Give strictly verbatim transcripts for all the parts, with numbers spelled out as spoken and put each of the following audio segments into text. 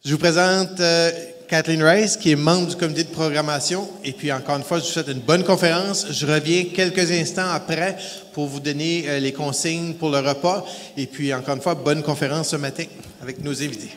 Je vous présente euh, Kathleen Rice, qui est membre du comité de programmation. Et puis, encore une fois, je vous souhaite une bonne conférence. Je reviens quelques instants après pour vous donner euh, les consignes pour le repas. Et puis, encore une fois, bonne conférence ce matin avec nos invités.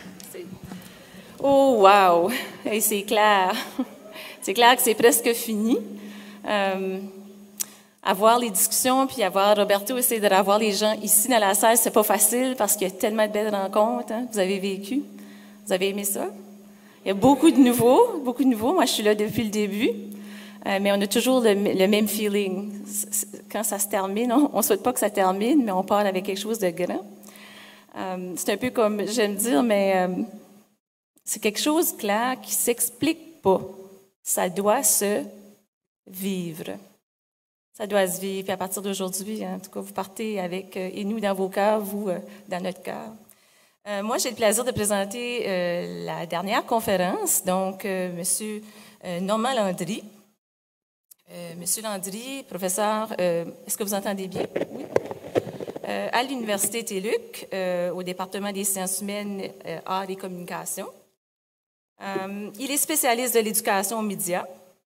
Oh, wow! Hey, c'est clair. C'est clair que c'est presque fini. Euh, avoir les discussions, puis avoir Roberto essayer de revoir les gens ici dans la salle, c'est pas facile parce qu'il y a tellement de belles rencontres. Hein, vous avez vécu. Vous avez aimé ça? Il y a beaucoup de nouveaux, beaucoup de nouveaux. Moi, je suis là depuis le début, euh, mais on a toujours le, le même feeling. Quand ça se termine, on ne souhaite pas que ça termine, mais on part avec quelque chose de grand. Euh, c'est un peu comme, j'aime dire, mais euh, c'est quelque chose clair qui ne s'explique pas. Ça doit se vivre. Ça doit se vivre. Puis à partir d'aujourd'hui, en tout cas, vous partez avec, euh, et nous dans vos cœurs, vous euh, dans notre cœur. Euh, moi, j'ai le plaisir de présenter euh, la dernière conférence, donc euh, M. Euh, Normand Landry. Euh, M. Landry, professeur, euh, est-ce que vous entendez bien? Oui. Euh, à l'Université T L U C, euh, au département des sciences humaines, euh, arts et communications. Euh, il est spécialiste de l'éducation aux médias,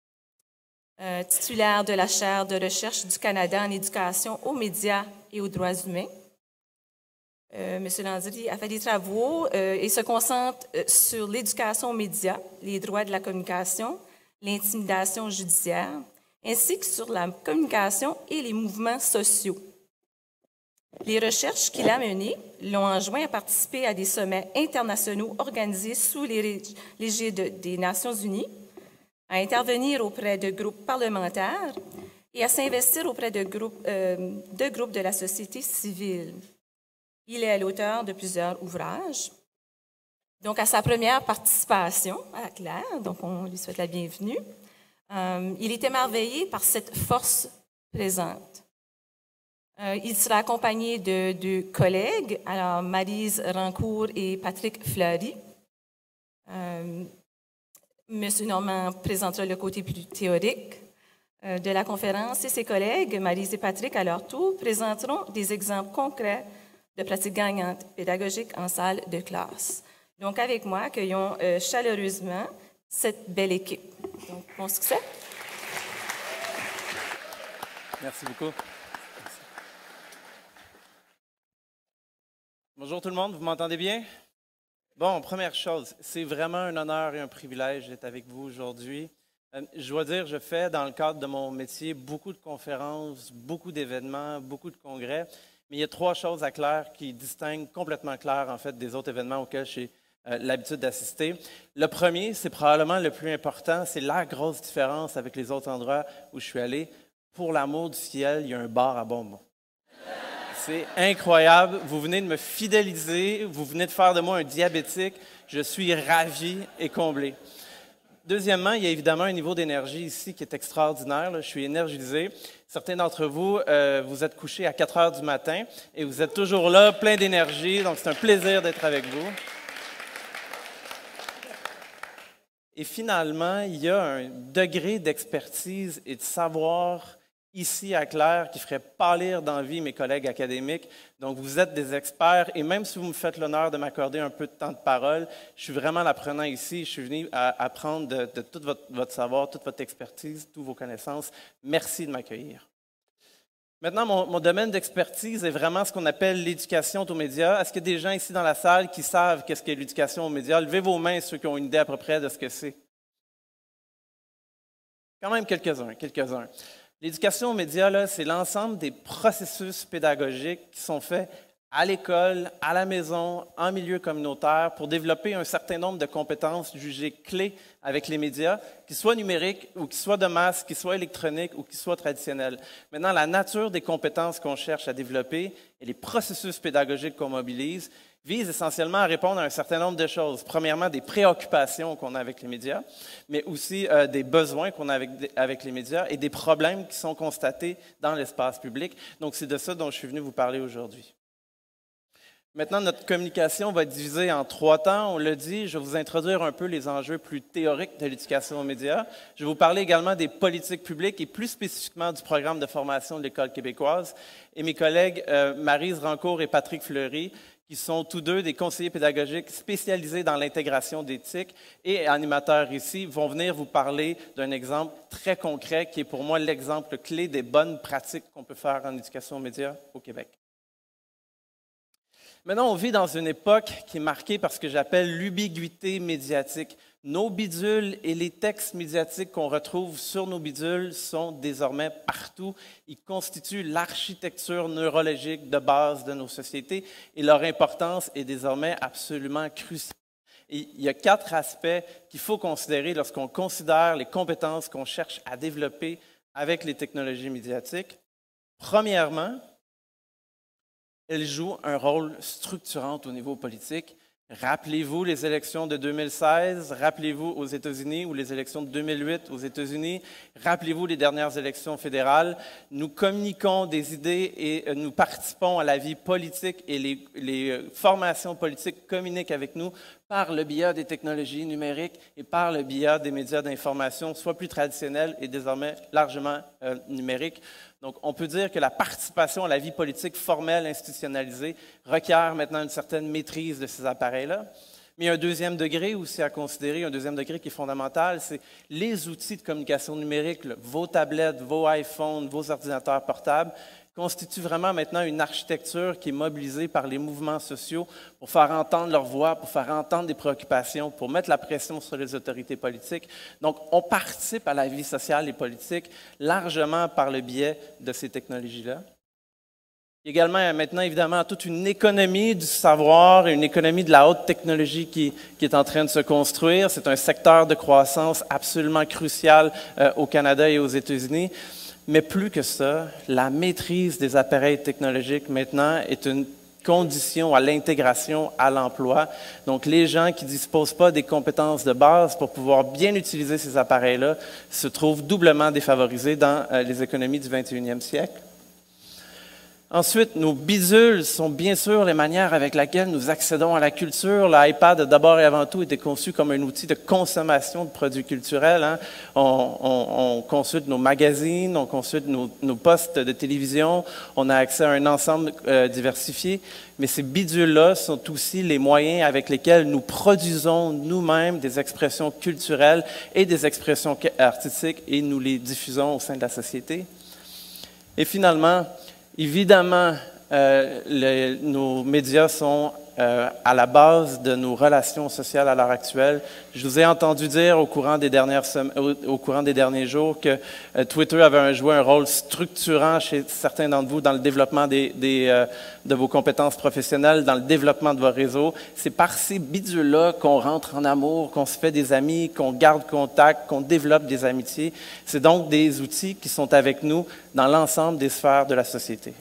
euh, titulaire de la chaire de recherche du Canada en éducation aux médias et aux droits humains. Euh, M. Landry a fait des travaux euh, et se concentre euh, sur l'éducation aux médias, les droits de la communication, l'intimidation judiciaire, ainsi que sur la communication et les mouvements sociaux. Les recherches qu'il a menées l'ont enjoint à participer à des sommets internationaux organisés sous l'égide des Nations unies, à intervenir auprès de groupes parlementaires et à s'investir auprès de groupes, euh, de groupes de la société civile. Il est l'auteur de plusieurs ouvrages. Donc, à sa première participation à la Claire, donc on lui souhaite la bienvenue, euh, il est émerveillé par cette force présente. Euh, il sera accompagné de deux collègues, alors Maryse Rancourt et Patrick Fleury. Euh, Monsieur Normand présentera le côté plus théorique euh, de la conférence et ses collègues, Maryse et Patrick, à leur tour, présenteront des exemples concrets de pratiques gagnantes pédagogiques en salle de classe. Donc, avec moi, accueillons euh, chaleureusement cette belle équipe. Donc, bon succès. Merci beaucoup. Merci. Bonjour tout le monde, vous m'entendez bien? Bon, première chose, c'est vraiment un honneur et un privilège d'être avec vous aujourd'hui. Euh, je dois dire, je fais dans le cadre de mon métier beaucoup de conférences, beaucoup d'événements, beaucoup de congrès. Mais il y a trois choses à clair qui distinguent complètement clair, en fait, des autres événements auxquels j'ai euh, l'habitude d'assister. Le premier, c'est probablement le plus important, c'est la grosse différence avec les autres endroits où je suis allé. Pour l'amour du ciel, il y a un bar à bonbons. C'est incroyable. Vous venez de me fidéliser, vous venez de faire de moi un diabétique. Je suis ravi et comblé. Deuxièmement, il y a évidemment un niveau d'énergie ici qui est extraordinaire. Là. Je suis énergisé. Certains d'entre vous, euh, vous êtes couchés à quatre heures du matin et vous êtes toujours là, plein d'énergie. Donc, c'est un plaisir d'être avec vous. Et finalement, il y a un degré d'expertise et de savoir ici à Claire qui ferait pâlir d'envie mes collègues académiques. Donc, vous êtes des experts et même si vous me faites l'honneur de m'accorder un peu de temps de parole, je suis vraiment l'apprenant ici. Je suis venu à apprendre de, de tout votre, votre savoir, toute votre expertise, toutes vos connaissances. Merci de m'accueillir. Maintenant, mon, mon domaine d'expertise est vraiment ce qu'on appelle l'éducation aux médias. Est-ce qu'il y a des gens ici dans la salle qui savent qu'est-ce qu'est l'éducation aux médias? Levez vos mains, ceux qui ont une idée à peu près de ce que c'est. Quand même quelques-uns, quelques-uns. L'éducation aux médias, là, c'est l'ensemble des processus pédagogiques qui sont faits à l'école, à la maison, en milieu communautaire, pour développer un certain nombre de compétences jugées clés avec les médias, qu'ils soient numériques ou qu'ils soient de masse, qu'ils soient électroniques ou qu'ils soient traditionnels. Maintenant, la nature des compétences qu'on cherche à développer et les processus pédagogiques qu'on mobilise visent essentiellement à répondre à un certain nombre de choses. Premièrement, des préoccupations qu'on a avec les médias, mais aussi euh, des besoins qu'on a avec, avec les médias et des problèmes qui sont constatés dans l'espace public. Donc, c'est de ça dont je suis venu vous parler aujourd'hui. Maintenant, notre communication va être divisée en trois temps. On l'a dit, je vais vous introduire un peu les enjeux plus théoriques de l'éducation aux médias. Je vais vous parler également des politiques publiques et plus spécifiquement du programme de formation de l'École québécoise. Et mes collègues euh, Maryse Rancourt et Patrick Fleury, qui sont tous deux des conseillers pédagogiques spécialisés dans l'intégration d'éthique et animateurs ici, vont venir vous parler d'un exemple très concret qui est pour moi l'exemple clé des bonnes pratiques qu'on peut faire en éducation aux médias au Québec. Maintenant, on vit dans une époque qui est marquée par ce que j'appelle l'ubiguïté médiatique. Nos bidules et les textes médiatiques qu'on retrouve sur nos bidules sont désormais partout. Ils constituent l'architecture neurologique de base de nos sociétés et leur importance est désormais absolument cruciale. Et il y a quatre aspects qu'il faut considérer lorsqu'on considère les compétences qu'on cherche à développer avec les technologies médiatiques. Premièrement, elles jouent un rôle structurant au niveau politique. Rappelez-vous les élections de deux mille seize, rappelez-vous aux États-Unis ou les élections de deux mille huit aux États-Unis, rappelez-vous les dernières élections fédérales. Nous communiquons des idées et nous participons à la vie politique et les, les formations politiques communiquent avec nous par le biais des technologies numériques et par le biais des médias d'information, soit plus traditionnels et désormais largement euh, numériques. Donc, on peut dire que la participation à la vie politique formelle, institutionnalisée, requiert maintenant une certaine maîtrise de ces appareils-là. Mais il y a un deuxième degré aussi à considérer, un deuxième degré qui est fondamental, c'est les outils de communication numérique, là, vos tablettes, vos iPhones, vos ordinateurs portables, constituent vraiment maintenant une architecture qui est mobilisée par les mouvements sociaux pour faire entendre leur voix, pour faire entendre des préoccupations, pour mettre la pression sur les autorités politiques. Donc, on participe à la vie sociale et politique largement par le biais de ces technologies-là. Il y a également maintenant, évidemment, toute une économie du savoir et une économie de la haute technologie qui, qui est en train de se construire. C'est un secteur de croissance absolument crucial euh, au Canada et aux États-Unis. Mais plus que ça, la maîtrise des appareils technologiques maintenant est une condition à l'intégration à l'emploi. Donc, les gens qui ne disposent pas des compétences de base pour pouvoir bien utiliser ces appareils-là se trouvent doublement défavorisés dans euh, les économies du vingt et unième siècle. Ensuite, nos bidules sont bien sûr les manières avec lesquelles nous accédons à la culture. L'iPad, d'abord et avant tout, était conçu comme un outil de consommation de produits culturels. Hein. On, on, on consulte nos magazines, on consulte nos, nos postes de télévision, on a accès à un ensemble euh, diversifié. Mais ces bidules-là sont aussi les moyens avec lesquels nous produisons nous-mêmes des expressions culturelles et des expressions artistiques et nous les diffusons au sein de la société. Et finalement, évidemment, euh, les, nos médias sont euh, à la base de nos relations sociales à l'heure actuelle. Je vous ai entendu dire au courant des, dernières au, au courant des derniers jours que euh, Twitter avait joué un rôle structurant chez certains d'entre vous dans le développement des, des, euh, de vos compétences professionnelles, dans le développement de vos réseaux. C'est par ces bidules-là qu'on rentre en amour, qu'on se fait des amis, qu'on garde contact, qu'on développe des amitiés. C'est donc des outils qui sont avec nous dans l'ensemble des sphères de la société.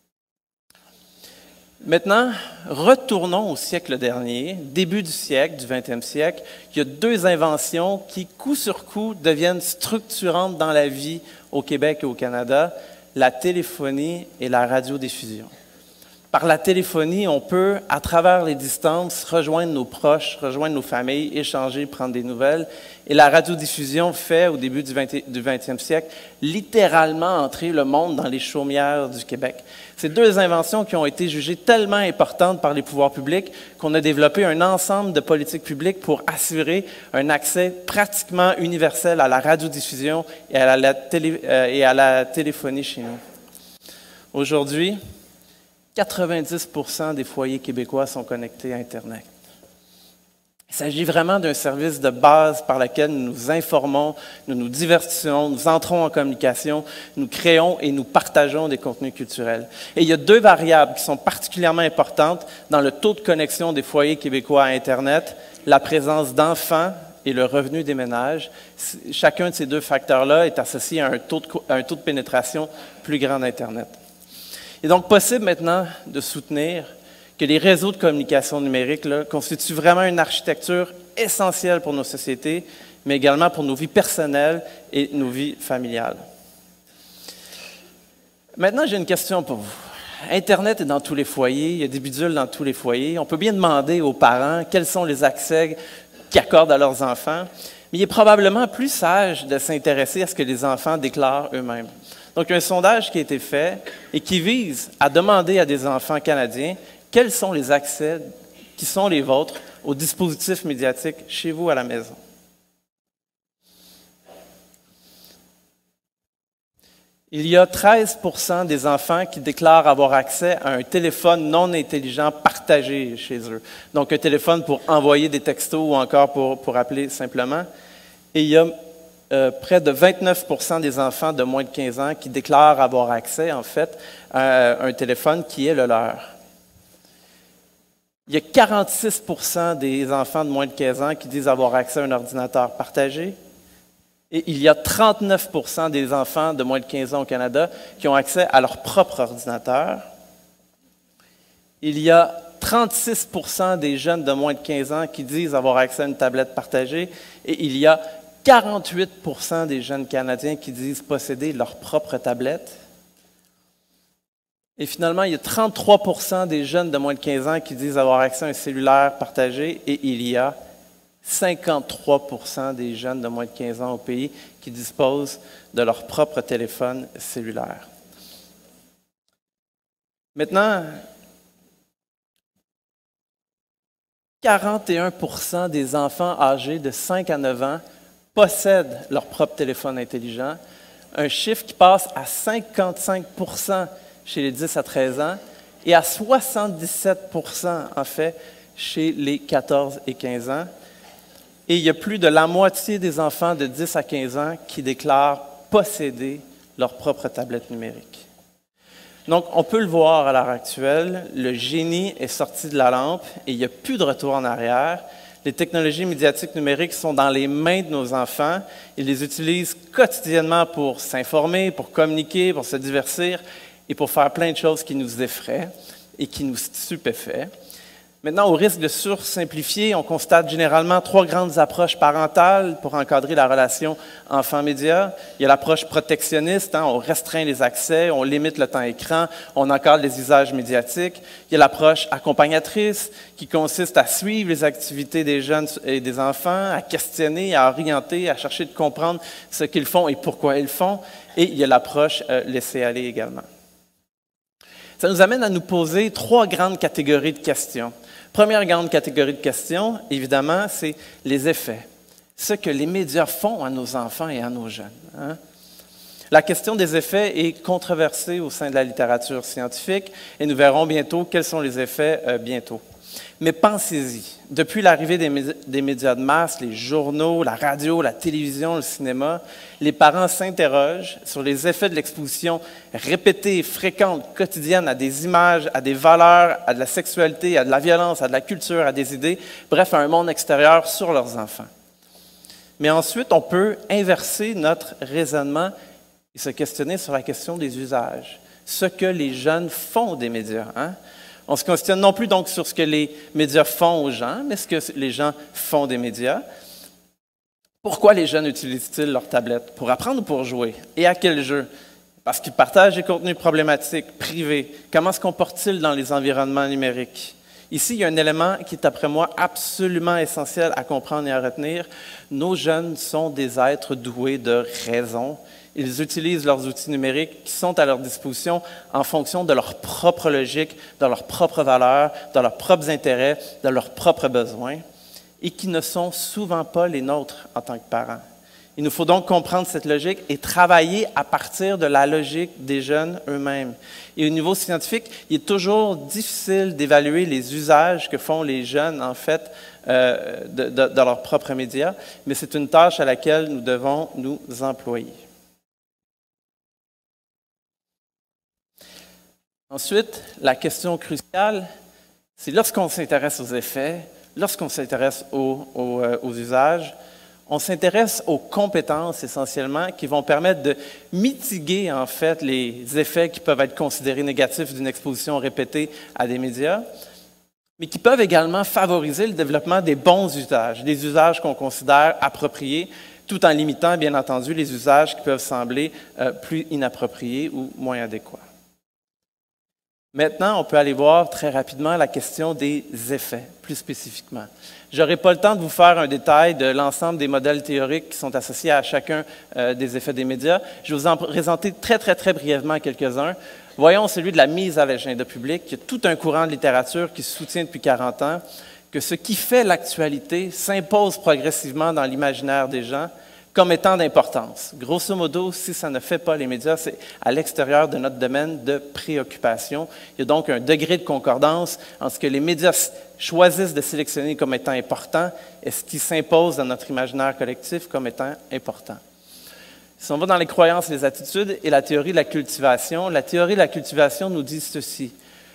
Maintenant, retournons au siècle dernier, début du siècle, du vingtième siècle. Il y a deux inventions qui, coup sur coup, deviennent structurantes dans la vie au Québec et au Canada, la téléphonie et la radiodiffusion. Par la téléphonie, on peut, à travers les distances, rejoindre nos proches, rejoindre nos familles, échanger, prendre des nouvelles. Et la radiodiffusion fait, au début du vingtième siècle, littéralement entrer le monde dans les chaumières du Québec. Ces deux inventions qui ont été jugées tellement importantes par les pouvoirs publics qu'on a développé un ensemble de politiques publiques pour assurer un accès pratiquement universel à la radiodiffusion et à la, télé, euh, et à la téléphonie chez nous. Aujourd'hui, quatre-vingt-dix pour cent des foyers québécois sont connectés à Internet. Il s'agit vraiment d'un service de base par lequel nous nous informons, nous nous divertissons, nous entrons en communication, nous créons et nous partageons des contenus culturels. Et il y a deux variables qui sont particulièrement importantes dans le taux de connexion des foyers québécois à Internet, la présence d'enfants et le revenu des ménages. Chacun de ces deux facteurs-là est associé à un taux de, à un taux de pénétration plus grand d'Internet. Il est donc possible maintenant de soutenir que les réseaux de communication numérique là, constituent vraiment une architecture essentielle pour nos sociétés, mais également pour nos vies personnelles et nos vies familiales. Maintenant, j'ai une question pour vous. Internet est dans tous les foyers, il y a des bidules dans tous les foyers. On peut bien demander aux parents quels sont les accès qu'ils accordent à leurs enfants, mais il est probablement plus sage de s'intéresser à ce que les enfants déclarent eux-mêmes. Donc, il y a un sondage qui a été fait et qui vise à demander à des enfants canadiens quels sont les accès qui sont les vôtres aux dispositifs médiatiques chez vous à la maison? Il y a treize pour cent des enfants qui déclarent avoir accès à un téléphone non intelligent partagé chez eux. Donc, un téléphone pour envoyer des textos ou encore pour, pour appeler simplement. Et il y a euh, près de vingt-neuf pour cent des enfants de moins de quinze ans qui déclarent avoir accès, en fait, à un téléphone qui est le leur. Il y a quarante-six pour cent des enfants de moins de quinze ans qui disent avoir accès à un ordinateur partagé. Et il y a trente-neuf pour cent des enfants de moins de quinze ans au Canada qui ont accès à leur propre ordinateur. Il y a trente-six pour cent des jeunes de moins de quinze ans qui disent avoir accès à une tablette partagée. Et il y a quarante-huit pour cent des jeunes Canadiens qui disent posséder leur propre tablette. Et finalement, il y a trente-trois pour cent des jeunes de moins de quinze ans qui disent avoir accès à un cellulaire partagé. Et il y a cinquante-trois pour cent des jeunes de moins de quinze ans au pays qui disposent de leur propre téléphone cellulaire. Maintenant, quarante et un pour cent des enfants âgés de cinq à neuf ans possèdent leur propre téléphone intelligent, un chiffre qui passe à cinquante-cinq pour cent chez les dix à treize ans et à soixante-dix-sept pour cent en fait chez les quatorze et quinze ans. Et il y a plus de la moitié des enfants de dix à quinze ans qui déclarent posséder leur propre tablette numérique. Donc, on peut le voir à l'heure actuelle, le génie est sorti de la lampe et il n'y a plus de retour en arrière. Les technologies médiatiques numériques sont dans les mains de nos enfants. Ils les utilisent quotidiennement pour s'informer, pour communiquer, pour se divertir et pour faire plein de choses qui nous effraient et qui nous stupéfient. Maintenant, au risque de sursimplifier, on constate généralement trois grandes approches parentales pour encadrer la relation enfant-média. Il y a l'approche protectionniste, hein, on restreint les accès, on limite le temps écran, on encadre les usages médiatiques. Il y a l'approche accompagnatrice, qui consiste à suivre les activités des jeunes et des enfants, à questionner, à orienter, à chercher de comprendre ce qu'ils font et pourquoi ils le font. Et il y a l'approche euh, laisser aller également. Ça nous amène à nous poser trois grandes catégories de questions. Première grande catégorie de questions, évidemment, c'est les effets. Ce que les médias font à nos enfants et à nos jeunes. Hein? La question des effets est controversée au sein de la littérature scientifique et nous verrons bientôt quels sont les effets euh, bientôt. Mais pensez-y, depuis l'arrivée des, médi- des médias de masse, les journaux, la radio, la télévision, le cinéma, les parents s'interrogent sur les effets de l'exposition répétée, fréquente, quotidienne à des images, à des valeurs, à de la sexualité, à de la violence, à de la culture, à des idées, bref, à un monde extérieur sur leurs enfants. Mais ensuite, on peut inverser notre raisonnement et se questionner sur la question des usages, ce que les jeunes font des médias. Hein? On se questionne non plus donc sur ce que les médias font aux gens, mais ce que les gens font des médias. Pourquoi les jeunes utilisent-ils leur tablette? Pour apprendre ou pour jouer? Et à quel jeu? Parce qu'ils partagent des contenus problématiques, privés. Comment se comportent-ils dans les environnements numériques? Ici, il y a un élément qui est, après moi, absolument essentiel à comprendre et à retenir. Nos jeunes sont des êtres doués de raison. Ils utilisent leurs outils numériques qui sont à leur disposition en fonction de leur propre logique, de leurs propres valeurs, de leurs propres intérêts, de leurs propres besoins, et qui ne sont souvent pas les nôtres en tant que parents. Il nous faut donc comprendre cette logique et travailler à partir de la logique des jeunes eux-mêmes. Et au niveau scientifique, il est toujours difficile d'évaluer les usages que font les jeunes, en fait, euh, de, de, de leurs propres médias, mais c'est une tâche à laquelle nous devons nous employer. Ensuite, la question cruciale, c'est lorsqu'on s'intéresse aux effets, lorsqu'on s'intéresse aux, aux, euh, aux usages, on s'intéresse aux compétences essentiellement qui vont permettre de mitiguer en fait les effets qui peuvent être considérés négatifs d'une exposition répétée à des médias, mais qui peuvent également favoriser le développement des bons usages, des usages qu'on considère appropriés, tout en limitant bien entendu les usages qui peuvent sembler euh, plus inappropriés ou moins adéquats. Maintenant, on peut aller voir très rapidement la question des effets, plus spécifiquement. Je n'aurai pas le temps de vous faire un détail de l'ensemble des modèles théoriques qui sont associés à chacun euh, des effets des médias. Je vais vous en présenter très, très, très brièvement quelques-uns. Voyons celui de la mise à l'agenda public. Il y a tout un courant de littérature qui soutient depuis quarante ans que ce qui fait l'actualité s'impose progressivement dans l'imaginaire des gens comme étant d'importance. Grosso modo, si ça ne fait pas les médias, c'est à l'extérieur de notre domaine de préoccupation. Il y a donc un degré de concordance entre ce que les médias choisissent de sélectionner comme étant important et ce qui s'impose dans notre imaginaire collectif comme étant important. Si on va dans les croyances et les attitudes et la théorie de la cultivation, la théorie de la cultivation nous dit ceci.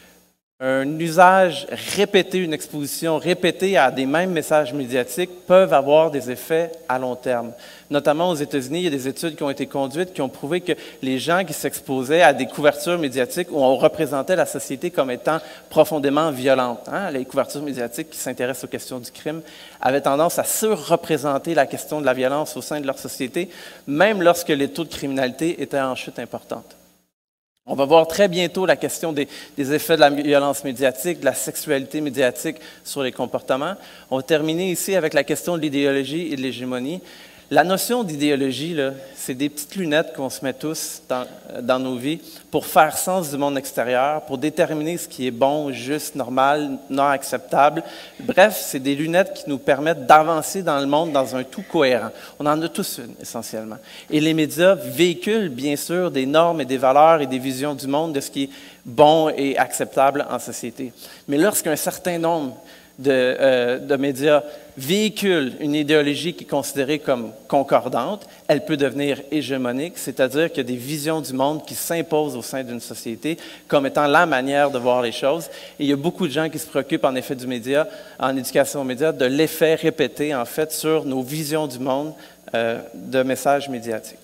Un usage répété, une exposition répétée à des mêmes messages médiatiques peuvent avoir des effets à long terme. Notamment aux États-Unis, il y a des études qui ont été conduites qui ont prouvé que les gens qui s'exposaient à des couvertures médiatiques où on représentait la société comme étant profondément violente, hein, les couvertures médiatiques qui s'intéressent aux questions du crime, avaient tendance à surreprésenter la question de la violence au sein de leur société, même lorsque les taux de criminalité étaient en chute importante. On va voir très bientôt la question des, des effets de la violence médiatique, de la sexualité médiatique sur les comportements. On va terminer ici avec la question de l'idéologie et de l'hégémonie. La notion d'idéologie, c'est des petites lunettes qu'on se met tous dans, dans nos vies pour faire sens du monde extérieur, pour déterminer ce qui est bon, juste, normal, non acceptable. Bref, c'est des lunettes qui nous permettent d'avancer dans le monde dans un tout cohérent. On en a tous une, essentiellement. Et les médias véhiculent, bien sûr, des normes et des valeurs et des visions du monde de ce qui est bon et acceptable en société. Mais lorsqu'un certain nombre De, euh, de médias véhiculent une idéologie qui est considérée comme concordante, elle peut devenir hégémonique, c'est-à-dire qu'il y a des visions du monde qui s'imposent au sein d'une société comme étant la manière de voir les choses. Et il y a beaucoup de gens qui se préoccupent en effet du média, en éducation aux médias, de l'effet répété en fait sur nos visions du monde euh, de messages médiatiques.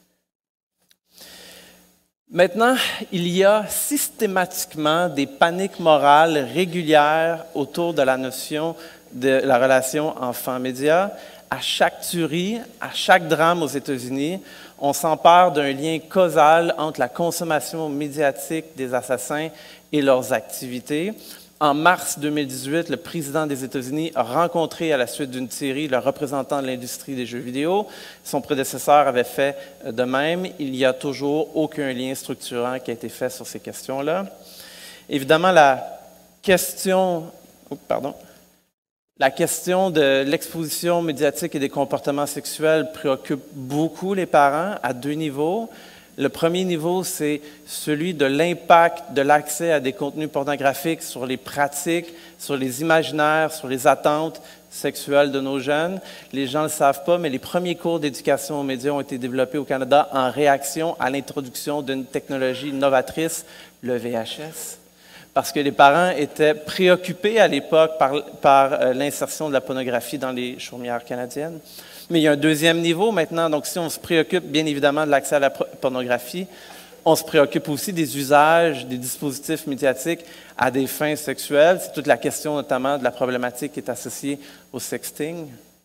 Maintenant, il y a systématiquement des paniques morales régulières autour de la notion de la relation enfant-média. À chaque tuerie, à chaque drame aux États-Unis, on s'empare d'un lien causal entre la consommation médiatique des assassins et leurs activités. En mars deux mille dix-huit, le président des États-Unis a rencontré à la suite d'une série le représentant de l'industrie des jeux vidéo. Son prédécesseur avait fait de même. Il n'y a toujours aucun lien structurant qui a été fait sur ces questions-là. Évidemment, la question, oh, pardon, la question de l'exposition médiatique et des comportements sexuels préoccupe beaucoup les parents à deux niveaux. Le premier niveau, c'est celui de l'impact de l'accès à des contenus pornographiques sur les pratiques, sur les imaginaires, sur les attentes sexuelles de nos jeunes. Les gens ne le savent pas, mais les premiers cours d'éducation aux médias ont été développés au Canada en réaction à l'introduction d'une technologie novatrice, le V H S. Parce que les parents étaient préoccupés à l'époque par, par euh, l'insertion de la pornographie dans les chaumières canadiennes. Mais il y a un deuxième niveau maintenant. Donc, si on se préoccupe bien évidemment de l'accès à la pornographie, on se préoccupe aussi des usages des dispositifs médiatiques à des fins sexuelles. C'est toute la question notamment de la problématique qui est associée au sexting.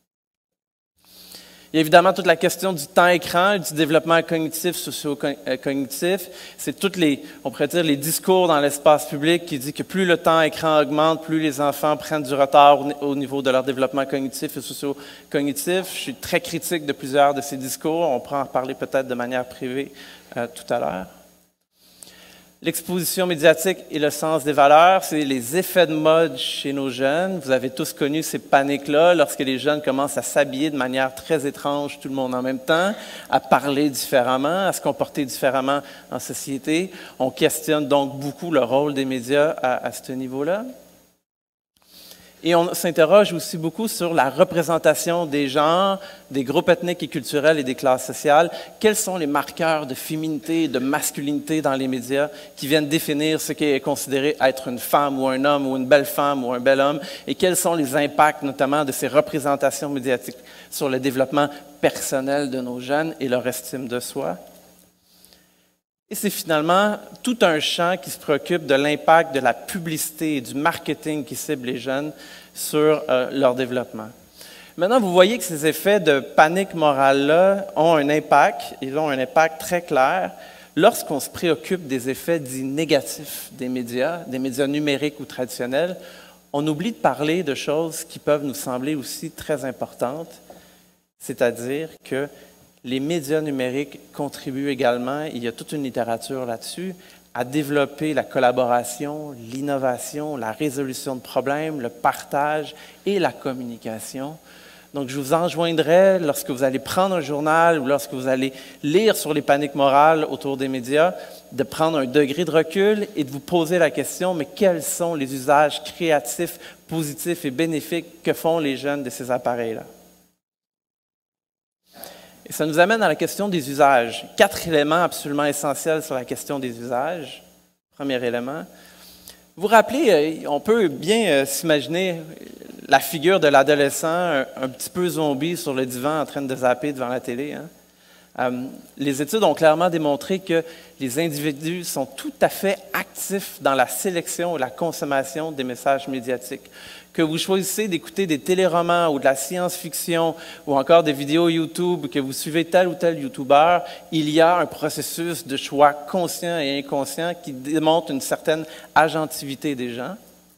Il y a évidemment toute la question du temps écran, du développement cognitif, socio-cognitif. C'est tous les, on pourrait dire, les discours dans l'espace public qui disent que plus le temps écran augmente, plus les enfants prennent du retard au niveau de leur développement cognitif et socio-cognitif. Je suis très critique de plusieurs de ces discours. On pourra en parler peut-être de manière privée euh, tout à l'heure. L'exposition médiatique et le sens des valeurs, c'est les effets de mode chez nos jeunes. Vous avez tous connu ces paniques-là lorsque les jeunes commencent à s'habiller de manière très étrange, tout le monde en même temps, à parler différemment, à se comporter différemment en société. On questionne donc beaucoup le rôle des médias à, à ce niveau-là. Et on s'interroge aussi beaucoup sur la représentation des genres, des groupes ethniques et culturels et des classes sociales. Quels sont les marqueurs de féminité et de masculinité dans les médias qui viennent définir ce qui est considéré être une femme ou un homme ou une belle femme ou un bel homme? Et quels sont les impacts notamment de ces représentations médiatiques sur le développement personnel de nos jeunes et leur estime de soi? Et c'est finalement tout un champ qui se préoccupe de l'impact de la publicité et du marketing qui cible les jeunes sur euh, leur développement. Maintenant, vous voyez que ces effets de panique morale-là ont un impact, ils ont un impact très clair lorsqu'on se préoccupe des effets dits négatifs des médias, des médias numériques ou traditionnels, on oublie de parler de choses qui peuvent nous sembler aussi très importantes, c'est-à-dire que les médias numériques contribuent également, il y a toute une littérature là-dessus, à développer la collaboration, l'innovation, la résolution de problèmes, le partage et la communication. Donc, je vous enjoindrai, lorsque vous allez prendre un journal ou lorsque vous allez lire sur les paniques morales autour des médias, de prendre un degré de recul et de vous poser la question, mais quels sont les usages créatifs, positifs et bénéfiques que font les jeunes de ces appareils-là? Et ça nous amène à la question des usages. Quatre éléments absolument essentiels sur la question des usages. Premier élément. Vous vous rappelez, on peut bien s'imaginer la figure de l'adolescent un, un petit peu zombie sur le divan en train de zapper devant la télé. Hein? Euh, les études ont clairement démontré que les individus sont tout à fait actifs dans la sélection et la consommation des messages médiatiques. Que vous choisissez d'écouter des téléromans ou de la science-fiction ou encore des vidéos YouTube, que vous suivez tel ou tel YouTuber, il y a un processus de choix conscient et inconscient qui démontre une certaine agentivité des gens.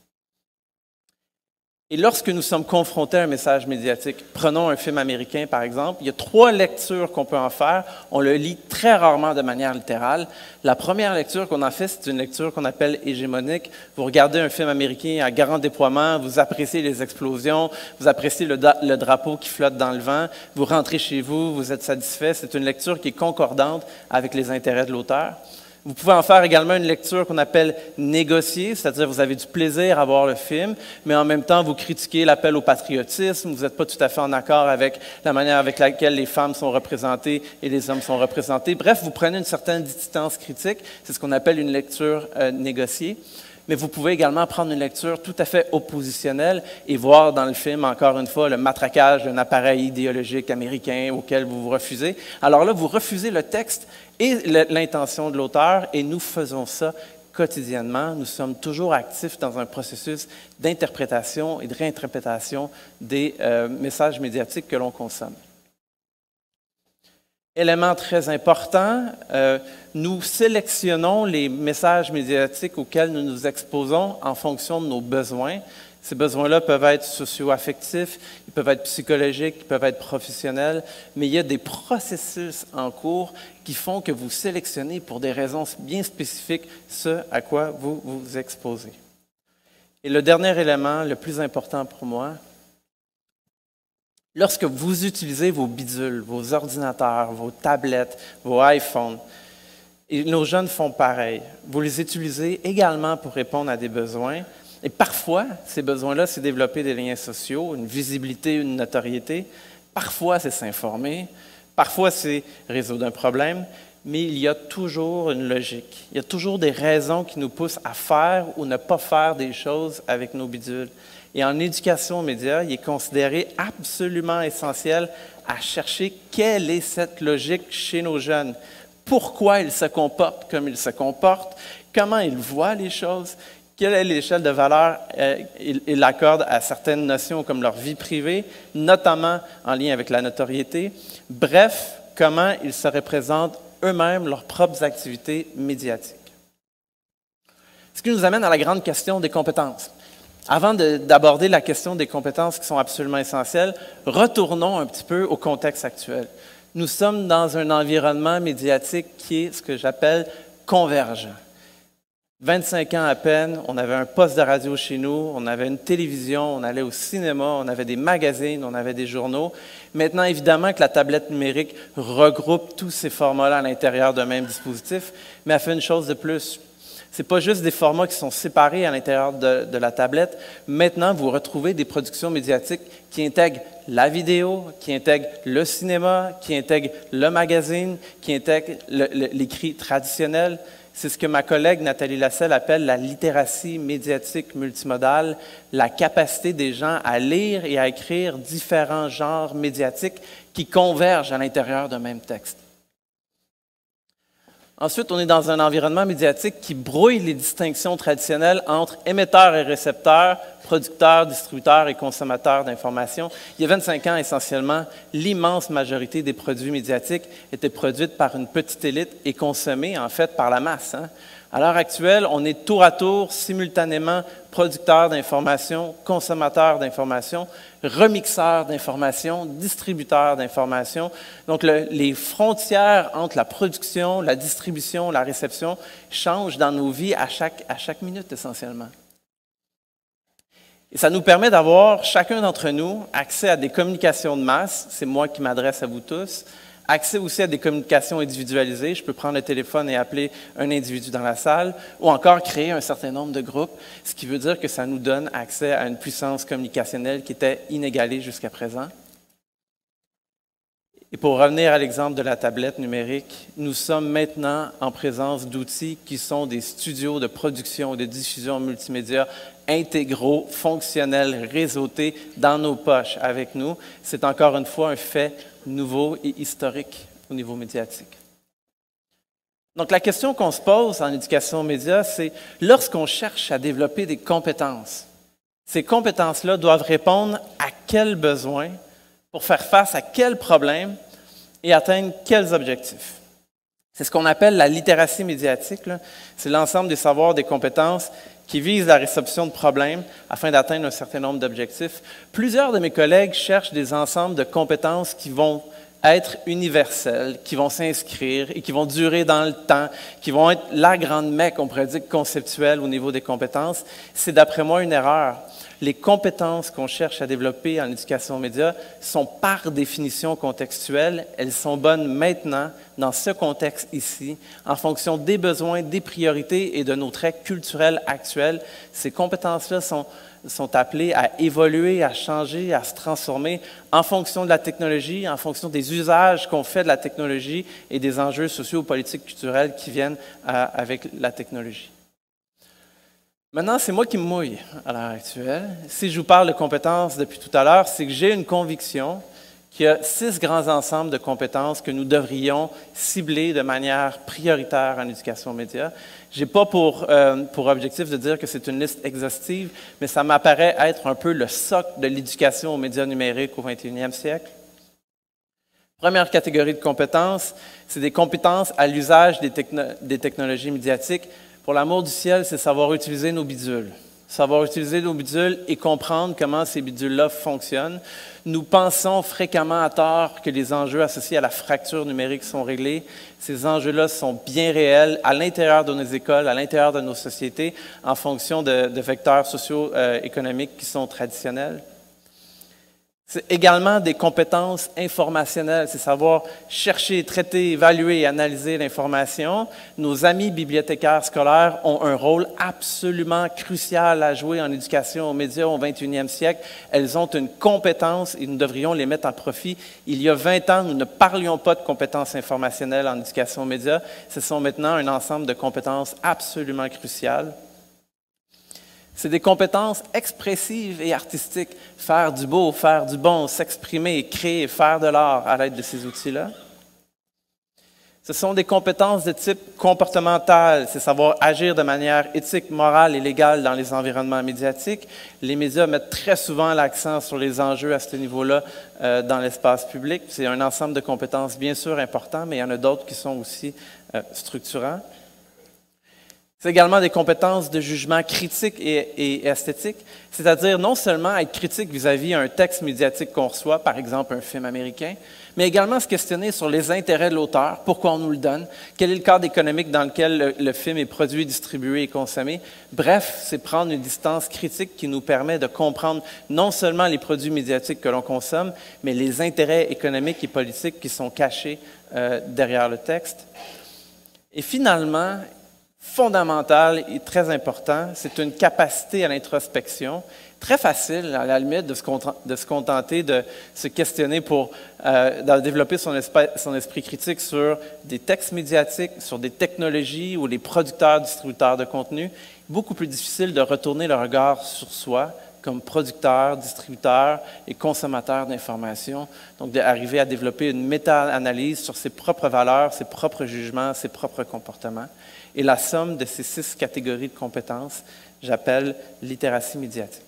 Et lorsque nous sommes confrontés à un message médiatique, prenons un film américain par exemple, il y a trois lectures qu'on peut en faire. On le lit très rarement de manière littérale. La première lecture qu'on en fait, c'est une lecture qu'on appelle hégémonique. Vous regardez un film américain à grand déploiement, vous appréciez les explosions, vous appréciez le, le drapeau qui flotte dans le vent, vous rentrez chez vous, vous êtes satisfait. C'est une lecture qui est concordante avec les intérêts de l'auteur. Vous pouvez en faire également une lecture qu'on appelle négociée, c'est-à-dire vous avez du plaisir à voir le film, mais en même temps vous critiquez l'appel au patriotisme, vous n'êtes pas tout à fait en accord avec la manière avec laquelle les femmes sont représentées et les hommes sont représentés. Bref, vous prenez une certaine distance critique, c'est ce qu'on appelle une lecture euh, négociée. Mais vous pouvez également prendre une lecture tout à fait oppositionnelle et voir dans le film, encore une fois, le matraquage d'un appareil idéologique américain auquel vous vous refusez. Alors là, vous refusez le texte et l'intention de l'auteur, et nous faisons ça quotidiennement. Nous sommes toujours actifs dans un processus d'interprétation et de réinterprétation des euh, messages médiatiques que l'on consomme. Élément très important, euh, nous sélectionnons les messages médiatiques auxquels nous nous exposons en fonction de nos besoins. Ces besoins-là peuvent être socio-affectifs, ils peuvent être psychologiques, ils peuvent être professionnels, mais il y a des processus en cours qui font que vous sélectionnez pour des raisons bien spécifiques ce à quoi vous vous exposez. Et le dernier élément, le plus important pour moi, lorsque vous utilisez vos bidules, vos ordinateurs, vos tablettes, vos iPhones, et nos jeunes font pareil, vous les utilisez également pour répondre à des besoins. Et parfois, ces besoins-là, c'est développer des liens sociaux, une visibilité, une notoriété. Parfois, c'est s'informer. Parfois, c'est résoudre un problème. Mais il y a toujours une logique. Il y a toujours des raisons qui nous poussent à faire ou ne pas faire des choses avec nos bidules. Et en éducation aux médias, il est considéré absolument essentiel à chercher quelle est cette logique chez nos jeunes. Pourquoi ils se comportent comme ils se comportent, comment ils voient les choses, quelle est l'échelle de valeur euh, ils accordent à certaines notions comme leur vie privée, notamment en lien avec la notoriété. Bref, comment ils se représentent eux-mêmes leurs propres activités médiatiques. Ce qui nous amène à la grande question des compétences. Avant d'aborder la question des compétences qui sont absolument essentielles, retournons un petit peu au contexte actuel. Nous sommes dans un environnement médiatique qui est ce que j'appelle convergent. vingt-cinq ans à peine, on avait un poste de radio chez nous, on avait une télévision, on allait au cinéma, on avait des magazines, on avait des journaux. Maintenant, évidemment que la tablette numérique regroupe tous ces formats-là à l'intérieur d'un même dispositif, mais elle fait une chose de plus. Ce n'est pas juste des formats qui sont séparés à l'intérieur de, de la tablette. Maintenant, vous retrouvez des productions médiatiques qui intègrent la vidéo, qui intègrent le cinéma, qui intègrent le magazine, qui intègrent l'écrit traditionnel. C'est ce que ma collègue Nathalie Lasselle appelle la littératie médiatique multimodale, la capacité des gens à lire et à écrire différents genres médiatiques qui convergent à l'intérieur d'un même texte. Ensuite, on est dans un environnement médiatique qui brouille les distinctions traditionnelles entre émetteurs et récepteurs, producteurs, distributeurs et consommateurs d'informations. Il y a vingt-cinq ans, essentiellement, l'immense majorité des produits médiatiques étaient produits par une petite élite et consommés, en fait, par la masse, hein. À l'heure actuelle, on est tour à tour, simultanément, producteurs d'informations, consommateurs d'informations, remixeurs d'informations, distributeurs d'informations. Donc, le, les frontières entre la production, la distribution, la réception changent dans nos vies à chaque, à chaque minute, essentiellement. Et ça nous permet d'avoir, chacun d'entre nous, accès à des communications de masse. C'est moi qui m'adresse à vous tous. Accès aussi à des communications individualisées. Je peux prendre le téléphone et appeler un individu dans la salle, ou encore créer un certain nombre de groupes, ce qui veut dire que ça nous donne accès à une puissance communicationnelle qui était inégalée jusqu'à présent. Et pour revenir à l'exemple de la tablette numérique, nous sommes maintenant en présence d'outils qui sont des studios de production et de diffusion multimédia intégraux, fonctionnels, réseautés dans nos poches avec nous. C'est encore une fois un fait nouveau et historique au niveau médiatique. Donc, la question qu'on se pose en éducation aux médias, c'est lorsqu'on cherche à développer des compétences, ces compétences-là doivent répondre à quels besoins pour faire face à quels problèmes et atteindre quels objectifs. C'est ce qu'on appelle la littératie médiatique. C'est l'ensemble des savoirs, des compétences qui visent la réception de problèmes afin d'atteindre un certain nombre d'objectifs. Plusieurs de mes collègues cherchent des ensembles de compétences qui vont être universelles, qui vont s'inscrire et qui vont durer dans le temps, qui vont être la grande mecque, on pourrait dire, conceptuelle au niveau des compétences. C'est d'après moi une erreur. Les compétences qu'on cherche à développer en éducation aux médias sont par définition contextuelles. Elles sont bonnes maintenant, dans ce contexte ici, en fonction des besoins, des priorités et de nos traits culturels actuels. Ces compétences-là sont, sont appelées à évoluer, à changer, à se transformer en fonction de la technologie, en fonction des usages qu'on fait de la technologie et des enjeux sociaux, politiques, culturels qui viennent à, avec la technologie. Maintenant, c'est moi qui me mouille à l'heure actuelle. Si je vous parle de compétences depuis tout à l'heure, c'est que j'ai une conviction qu'il y a six grands ensembles de compétences que nous devrions cibler de manière prioritaire en éducation aux médias. Je n'ai pas pour, euh, pour objectif de dire que c'est une liste exhaustive, mais ça m'apparaît être un peu le socle de l'éducation aux médias numériques au vingt et unième siècle. Première catégorie de compétences, c'est des compétences à l'usage des, techno des technologies médiatiques. Pour l'amour du ciel, c'est savoir utiliser nos bidules. Savoir utiliser nos bidules et comprendre comment ces bidules-là fonctionnent. Nous pensons fréquemment à tort que les enjeux associés à la fracture numérique sont réglés. Ces enjeux-là sont bien réels à l'intérieur de nos écoles, à l'intérieur de nos sociétés, en fonction de, de vecteurs socio-économiques qui sont traditionnels. C'est également des compétences informationnelles, c'est savoir chercher, traiter, évaluer et analyser l'information. Nos amis bibliothécaires scolaires ont un rôle absolument crucial à jouer en éducation aux médias au vingt et unième siècle. Elles ont une compétence et nous devrions les mettre à profit. Il y a vingt ans, nous ne parlions pas de compétences informationnelles en éducation aux médias. Ce sont maintenant un ensemble de compétences absolument cruciales. C'est des compétences expressives et artistiques. Faire du beau, faire du bon, s'exprimer, créer, faire de l'art à l'aide de ces outils-là. Ce sont des compétences de type comportemental, c'est savoir agir de manière éthique, morale et légale dans les environnements médiatiques. Les médias mettent très souvent l'accent sur les enjeux à ce niveau-là euh, dans l'espace public. C'est un ensemble de compétences bien sûr important, mais il y en a d'autres qui sont aussi euh, structurants. C'est également des compétences de jugement critique et, et esthétique, c'est-à-dire non seulement être critique vis-à-vis un texte médiatique qu'on reçoit, par exemple un film américain, mais également se questionner sur les intérêts de l'auteur, pourquoi on nous le donne, quel est le cadre économique dans lequel le, le film est produit, distribué et consommé. Bref, c'est prendre une distance critique qui nous permet de comprendre non seulement les produits médiatiques que l'on consomme, mais les intérêts économiques et politiques qui sont cachés euh, derrière le texte. Et finalement, fondamental et très important, c'est une capacité à l'introspection. Très facile, à la limite, de se, de se contenter de se questionner pour euh, de développer son, son esprit critique sur des textes médiatiques, sur des technologies ou les producteurs, distributeurs de contenu. Beaucoup plus difficile de retourner le regard sur soi, comme producteur, distributeur et consommateur d'informations. Donc, d'arriver à développer une méta-analyse sur ses propres valeurs, ses propres jugements, ses propres comportements. Et la somme de ces six catégories de compétences, j'appelle littératie médiatique.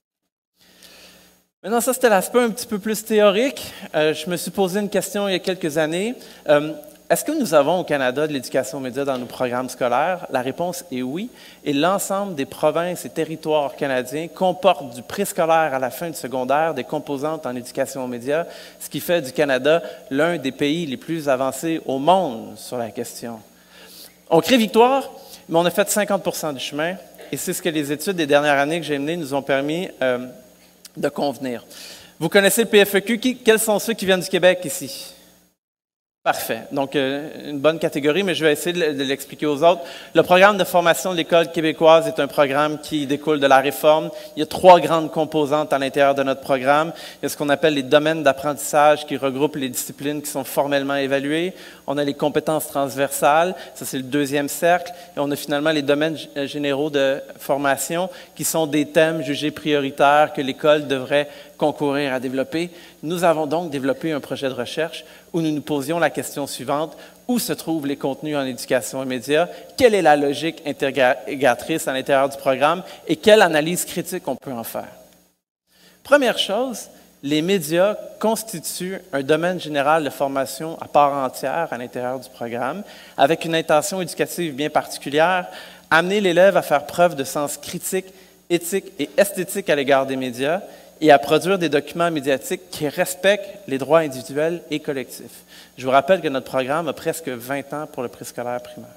Maintenant, ça, c'était l'aspect un petit peu plus théorique. Euh, je me suis posé une question il y a quelques années. Euh, Est-ce que nous avons au Canada de l'éducation aux médias dans nos programmes scolaires? La réponse est oui. Et l'ensemble des provinces et territoires canadiens comportent du préscolaire à la fin du secondaire des composantes en éducation aux médias, ce qui fait du Canada l'un des pays les plus avancés au monde sur la question. On crie victoire, mais on a fait cinquante pour cent du chemin. Et c'est ce que les études des dernières années que j'ai menées nous ont permis euh, de convenir. Vous connaissez le P F E Q. Qui, quels sont ceux qui viennent du Québec ici? Parfait. Donc, euh, une bonne catégorie, mais je vais essayer de l'expliquer aux autres. Le programme de formation de l'École québécoise est un programme qui découle de la réforme. Il y a trois grandes composantes à l'intérieur de notre programme. Il y a ce qu'on appelle les domaines d'apprentissage qui regroupent les disciplines qui sont formellement évaluées. On a les compétences transversales, ça c'est le deuxième cercle. Et on a finalement les domaines généraux de formation qui sont des thèmes jugés prioritaires que l'école devrait concourir à développer. Nous avons donc développé un projet de recherche où nous nous posions la question suivante: où se trouvent les contenus en éducation et médias? Quelle est la logique intégratrice à l'intérieur du programme? Et quelle analyse critique on peut en faire? Première chose, les médias constituent un domaine général de formation à part entière à l'intérieur du programme, avec une intention éducative bien particulière, amener l'élève à faire preuve de sens critique, éthique et esthétique à l'égard des médias, et à produire des documents médiatiques qui respectent les droits individuels et collectifs. Je vous rappelle que notre programme a presque vingt ans pour le préscolaire primaire.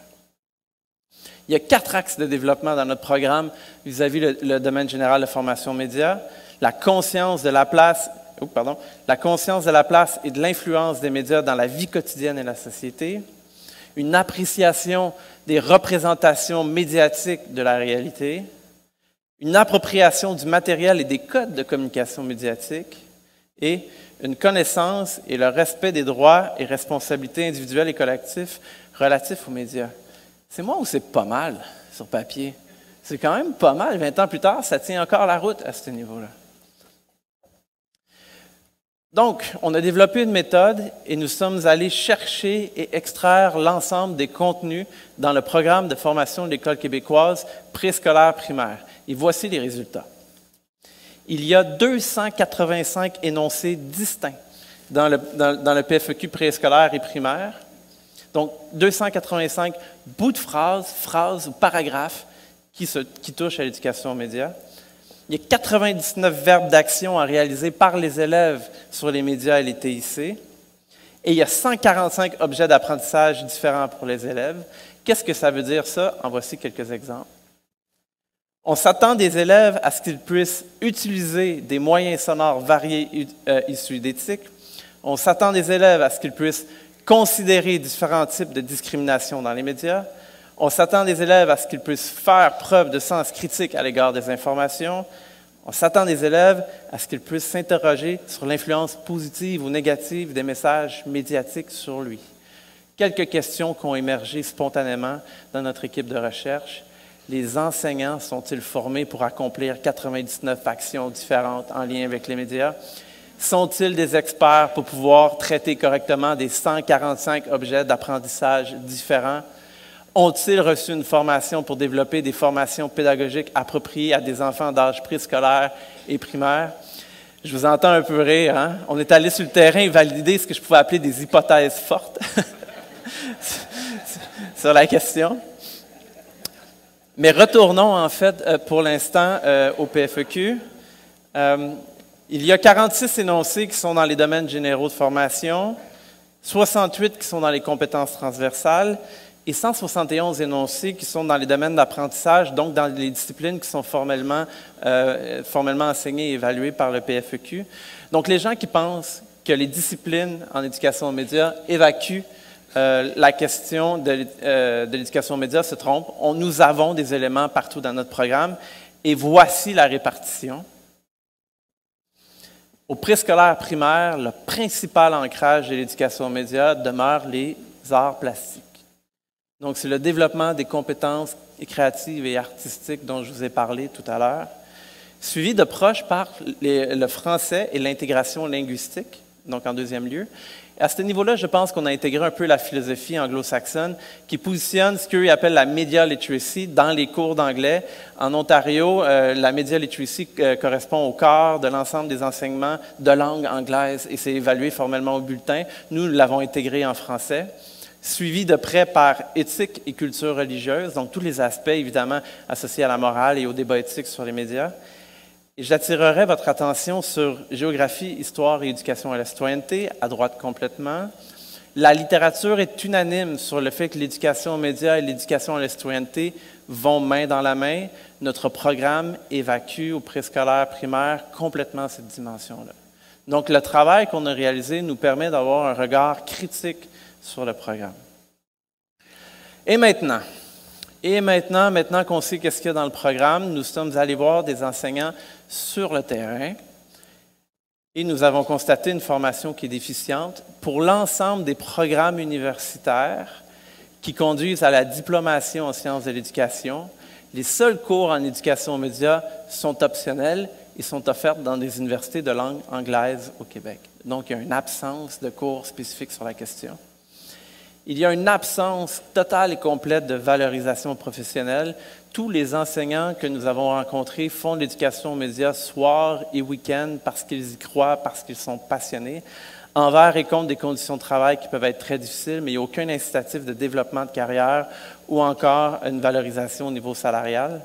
Il y a quatre axes de développement dans notre programme vis-à-vis le, le domaine général de formation médias. La conscience de la place, oh, pardon, la conscience de la place et de l'influence des médias dans la vie quotidienne et la société. Une appréciation des représentations médiatiques de la réalité. Une appropriation du matériel et des codes de communication médiatique et une connaissance et le respect des droits et responsabilités individuelles et collectifs relatifs aux médias. C'est moi ou c'est pas mal sur papier? C'est quand même pas mal. vingt ans plus tard, ça tient encore la route à ce niveau-là. Donc, on a développé une méthode et nous sommes allés chercher et extraire l'ensemble des contenus dans le programme de formation de l'École québécoise préscolaire primaire. Et voici les résultats. Il y a deux cent quatre-vingt-cinq énoncés distincts dans le, dans, dans le P F E Q préscolaire et primaire. Donc, deux cent quatre-vingt-cinq bouts de phrases, phrases ou paragraphes qui, se, qui touchent à l'éducation aux médias. Il y a quatre-vingt-dix-neuf verbes d'action à réaliser par les élèves sur les médias et les T I C. Et il y a cent quarante-cinq objets d'apprentissage différents pour les élèves. Qu'est-ce que ça veut dire, ça? En voici quelques exemples. On s'attend des élèves à ce qu'ils puissent utiliser des moyens sonores variés euh, issus d'éthique. On s'attend des élèves à ce qu'ils puissent considérer différents types de discrimination dans les médias. On s'attend des élèves à ce qu'ils puissent faire preuve de sens critique à l'égard des informations. On s'attend des élèves à ce qu'ils puissent s'interroger sur l'influence positive ou négative des messages médiatiques sur lui. Quelques questions qui ont émergé spontanément dans notre équipe de recherche. Les enseignants sont-ils formés pour accomplir quatre-vingt-dix-neuf actions différentes en lien avec les médias? Sont-ils des experts pour pouvoir traiter correctement des cent quarante-cinq objets d'apprentissage différents? Ont-ils reçu une formation pour développer des formations pédagogiques appropriées à des enfants d'âge préscolaire et primaire? Je vous entends un peu rire, hein? On est allé sur le terrain et valider ce que je pouvais appeler des hypothèses fortes sur la question. Mais retournons en fait pour l'instant euh, au P F E Q. Euh, il y a quarante-six énoncés qui sont dans les domaines généraux de formation, soixante-huit qui sont dans les compétences transversales et cent soixante et onze énoncés qui sont dans les domaines d'apprentissage, donc dans les disciplines qui sont formellement, euh, formellement enseignées et évaluées par le P F E Q. Donc les gens qui pensent que les disciplines en éducation aux médias évacuent Euh, la question de, euh, de l'éducation aux médias se trompe. On, nous avons des éléments partout dans notre programme et voici la répartition. Au préscolaire primaire, le principal ancrage de l'éducation aux médias demeure les arts plastiques. Donc, c'est le développement des compétences créatives et artistiques dont je vous ai parlé tout à l'heure. suivi de proche par les, le français et l'intégration linguistique, donc en deuxième lieu. À ce niveau-là, je pense qu'on a intégré un peu la philosophie anglo-saxonne qui positionne ce qu'eux appellent la media literacy dans les cours d'anglais. En Ontario, euh, la media literacy euh, correspond au quart de l'ensemble des enseignements de langue anglaise et c'est évalué formellement au bulletin. Nous l'avons intégré en français. Suivi de près par éthique et culture religieuse, donc tous les aspects évidemment associés à la morale et au débat éthique sur les médias. Et j'attirerai votre attention sur géographie, histoire et éducation à la citoyenneté, à droite complètement. La littérature est unanime sur le fait que l'éducation aux médias et l'éducation à la citoyenneté vont main dans la main. Notre programme évacue au préscolaire primaire complètement cette dimension-là. Donc, le travail qu'on a réalisé nous permet d'avoir un regard critique sur le programme. Et maintenant, et maintenant, maintenant qu'on sait qu'est-ce qu'il y a dans le programme, nous sommes allés voir des enseignants sur le terrain et nous avons constaté une formation qui est déficiente pour l'ensemble des programmes universitaires qui conduisent à la diplomation en sciences de l'éducation. Les seuls cours en éducation aux médias sont optionnels et sont offerts dans des universités de langue anglaise au Québec. Donc, il y a une absence de cours spécifiques sur la question. Il y a une absence totale et complète de valorisation professionnelle. Tous les enseignants que nous avons rencontrés font de l'éducation aux médias soir et week-end parce qu'ils y croient, parce qu'ils sont passionnés, envers et contre des conditions de travail qui peuvent être très difficiles, mais il n'y a aucun incitatif de développement de carrière ou encore une valorisation au niveau salarial.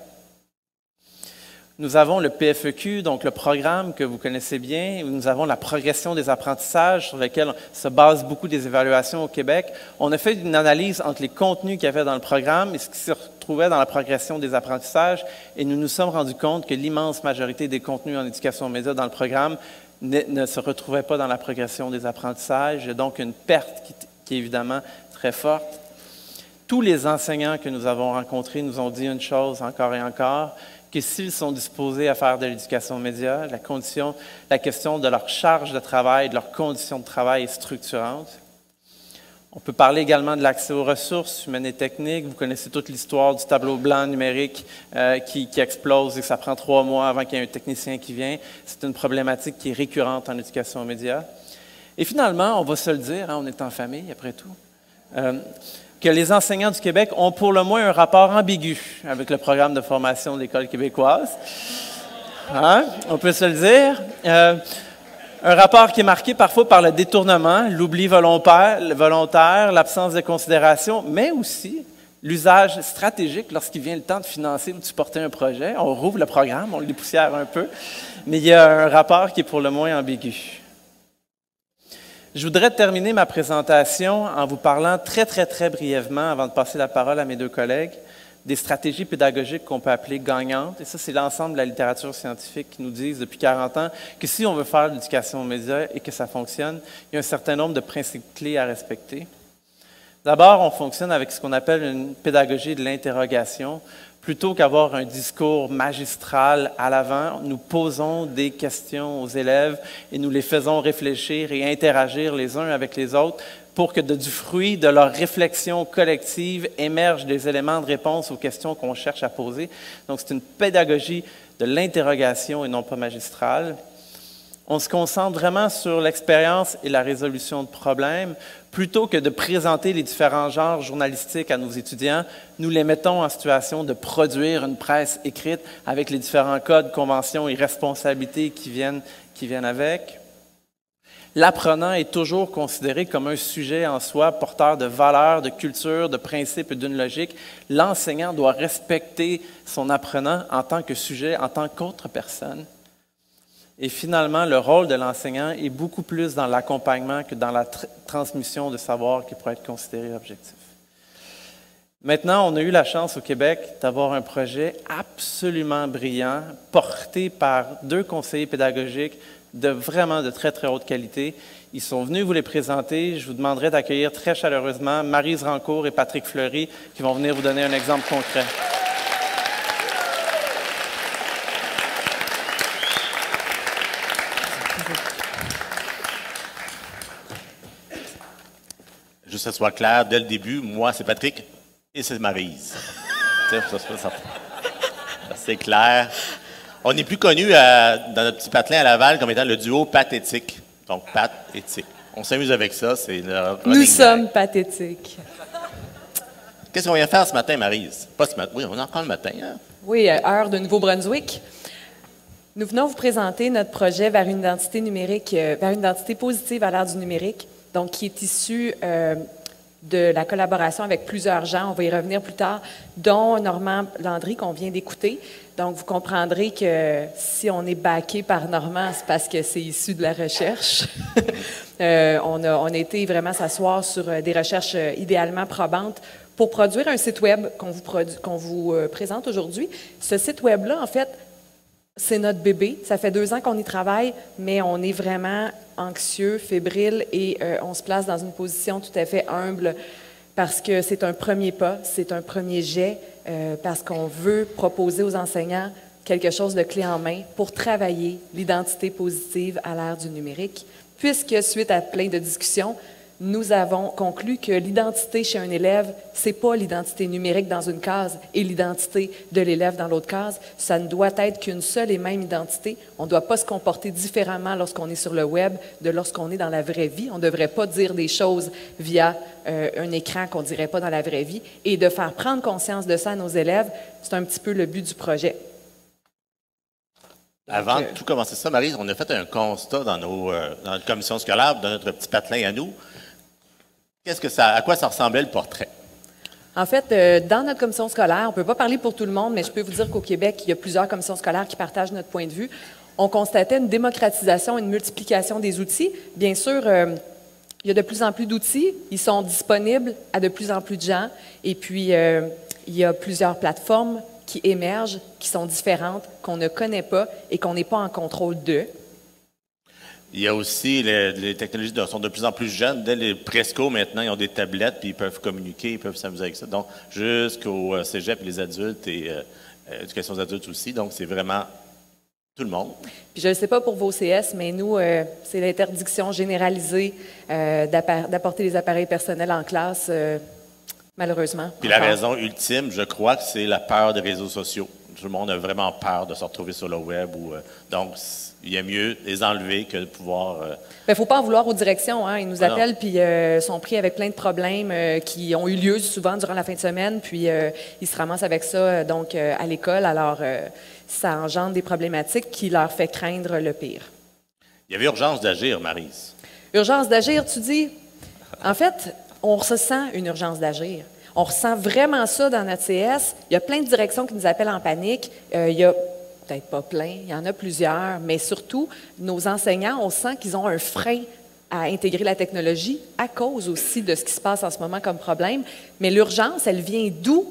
Nous avons le P F E Q, donc le programme que vous connaissez bien. Nous avons la progression des apprentissages sur lequel se basent beaucoup des évaluations au Québec. On a fait une analyse entre les contenus qu'il y avait dans le programme et ce qui se retrouvait dans la progression des apprentissages et nous nous sommes rendus compte que l'immense majorité des contenus en éducation aux médias dans le programme ne, ne se retrouvaient pas dans la progression des apprentissages. Il y a donc une perte qui, qui est évidemment très forte. Tous les enseignants que nous avons rencontrés nous ont dit une chose encore et encore, que s'ils sont disposés à faire de l'éducation aux médias, la, condition, la question de leur charge de travail, de leurs conditions de travail est structurante. On peut parler également de l'accès aux ressources humaines et techniques. Vous connaissez toute l'histoire du tableau blanc numérique euh, qui, qui explose et que ça prend trois mois avant qu'il y ait un technicien qui vient. C'est une problématique qui est récurrente en éducation aux médias. Et finalement, on va se le dire, hein, on est en famille après tout, euh, que les enseignants du Québec ont pour le moins un rapport ambigu avec le programme de formation de l'École québécoise. Hein? On peut se le dire. Euh, un rapport qui est marqué parfois par le détournement, l'oubli volontaire, volontaire, l'absence de considération, mais aussi l'usage stratégique lorsqu'il vient le temps de financer ou de supporter un projet. On rouvre le programme, on le dépoussière un peu, mais il y a un rapport qui est pour le moins ambigu. Je voudrais terminer ma présentation en vous parlant très, très, très brièvement, avant de passer la parole à mes deux collègues, des stratégies pédagogiques qu'on peut appeler gagnantes. Et ça, c'est l'ensemble de la littérature scientifique qui nous disent depuis quarante ans que si on veut faire de l'éducation aux médias et que ça fonctionne, il y a un certain nombre de principes clés à respecter. D'abord, on fonctionne avec ce qu'on appelle une pédagogie de l'interrogation. Plutôt qu'avoir un discours magistral à l'avant, nous posons des questions aux élèves et nous les faisons réfléchir et interagir les uns avec les autres pour que de, du fruit de leur réflexion collective émergent des éléments de réponse aux questions qu'on cherche à poser. Donc, c'est une pédagogie de l'interrogation et non pas magistrale. On se concentre vraiment sur l'expérience et la résolution de problèmes. Plutôt que de présenter les différents genres journalistiques à nos étudiants, nous les mettons en situation de produire une presse écrite avec les différents codes, conventions et responsabilités qui viennent, qui viennent avec. L'apprenant est toujours considéré comme un sujet en soi, porteur de valeurs, de culture, de principes et d'une logique. L'enseignant doit respecter son apprenant en tant que sujet, en tant qu'autre personne. Et finalement, le rôle de l'enseignant est beaucoup plus dans l'accompagnement que dans la tr- transmission de savoir qui pourrait être considéré objectif. Maintenant, on a eu la chance au Québec d'avoir un projet absolument brillant, porté par deux conseillers pédagogiques de vraiment de très, très haute qualité. Ils sont venus vous les présenter. Je vous demanderai d'accueillir très chaleureusement Maryse Rancourt et Patrick Fleury qui vont venir vous donner un exemple concret. Juste que ce soit clair, dès le début, moi, c'est Patrick et c'est Maryse. C'est clair. On est plus connu dans notre petit patelin à Laval comme étant le duo pathétique. Donc, pathétique. On s'amuse avec ça. C'est le Nous sommes pathétiques. Qu'est-ce qu'on vient faire ce matin, Maryse? Pas ce matin. Oui, on en prend le matin. Hein? Oui, heure de Nouveau-Brunswick. Nous venons vous présenter notre projet vers une identité numérique, euh, vers une identité positive à l'ère du numérique, donc qui est issu euh, de la collaboration avec plusieurs gens, on va y revenir plus tard, dont Normand Landry qu'on vient d'écouter. Donc, vous comprendrez que si on est backé par Normand, c'est parce que c'est issu de la recherche. euh, on, a, on a été vraiment s'asseoir sur des recherches euh, idéalement probantes pour produire un site web qu'on vous, qu'on vous euh, présente aujourd'hui. Ce site web-là, en fait, c'est notre bébé. Ça fait deux ans qu'on y travaille, mais on est vraiment anxieux, fébrile et euh, on se place dans une position tout à fait humble parce que c'est un premier pas, c'est un premier jet, euh, parce qu'on veut proposer aux enseignants quelque chose de clé en main pour travailler l'identité positive à l'ère du numérique, puisque suite à plein de discussions, nous avons conclu que l'identité chez un élève, c'est pas l'identité numérique dans une case et l'identité de l'élève dans l'autre case. Ça ne doit être qu'une seule et même identité. On ne doit pas se comporter différemment lorsqu'on est sur le web de lorsqu'on est dans la vraie vie. On ne devrait pas dire des choses via euh, un écran qu'on ne dirait pas dans la vraie vie. Et de faire prendre conscience de ça à nos élèves, c'est un petit peu le but du projet. Avant Donc, de tout commencer ça, Maryse, on a fait un constat dans, nos, euh, dans notre commission scolaire, dans notre petit patelin à nous. Qu'est-ce que ça, à quoi ça ressemblait le portrait? En fait, euh, dans notre commission scolaire, on ne peut pas parler pour tout le monde, mais je peux vous dire qu'au Québec, il y a plusieurs commissions scolaires qui partagent notre point de vue. On constatait une démocratisation, une multiplication des outils. Bien sûr, euh, il y a de plus en plus d'outils. Ils sont disponibles à de plus en plus de gens. Et puis, euh, il y a plusieurs plateformes qui émergent, qui sont différentes, qu'on ne connaît pas et qu'on n'est pas en contrôle d'eux. Il y a aussi, les, les technologies sont de plus en plus jeunes. Dès les presco, maintenant, ils ont des tablettes, puis ils peuvent communiquer, ils peuvent s'amuser avec ça. Donc, jusqu'au cégep et les adultes et euh, éducation des adultes aussi. Donc, c'est vraiment tout le monde. Puis je ne sais pas pour vos C S, mais nous, euh, c'est l'interdiction généralisée euh, d'apporter les appareils personnels en classe, euh, malheureusement. Puis encore. La raison ultime, je crois que c'est la peur des réseaux sociaux. Tout le monde a vraiment peur de se retrouver sur le web. Ou, euh, donc, il y a mieux les enlever que de pouvoir... Il euh... ne faut pas en vouloir aux directions. Hein. Ils nous appellent ah puis euh, sont pris avec plein de problèmes euh, qui ont eu lieu souvent durant la fin de semaine. Puis euh, ils se ramassent avec ça donc euh, à l'école. Alors, euh, ça engendre des problématiques qui leur fait craindre le pire. Il y avait urgence d'agir, Maryse. Urgence d'agir, tu dis? En fait, on ressent une urgence d'agir. On ressent vraiment ça dans notre C S. Il y a plein de directions qui nous appellent en panique. Euh, il y a peut-être pas plein, il y en a plusieurs, mais surtout, nos enseignants, on sent qu'ils ont un frein à intégrer la technologie à cause aussi de ce qui se passe en ce moment comme problème. Mais l'urgence, elle vient d'où?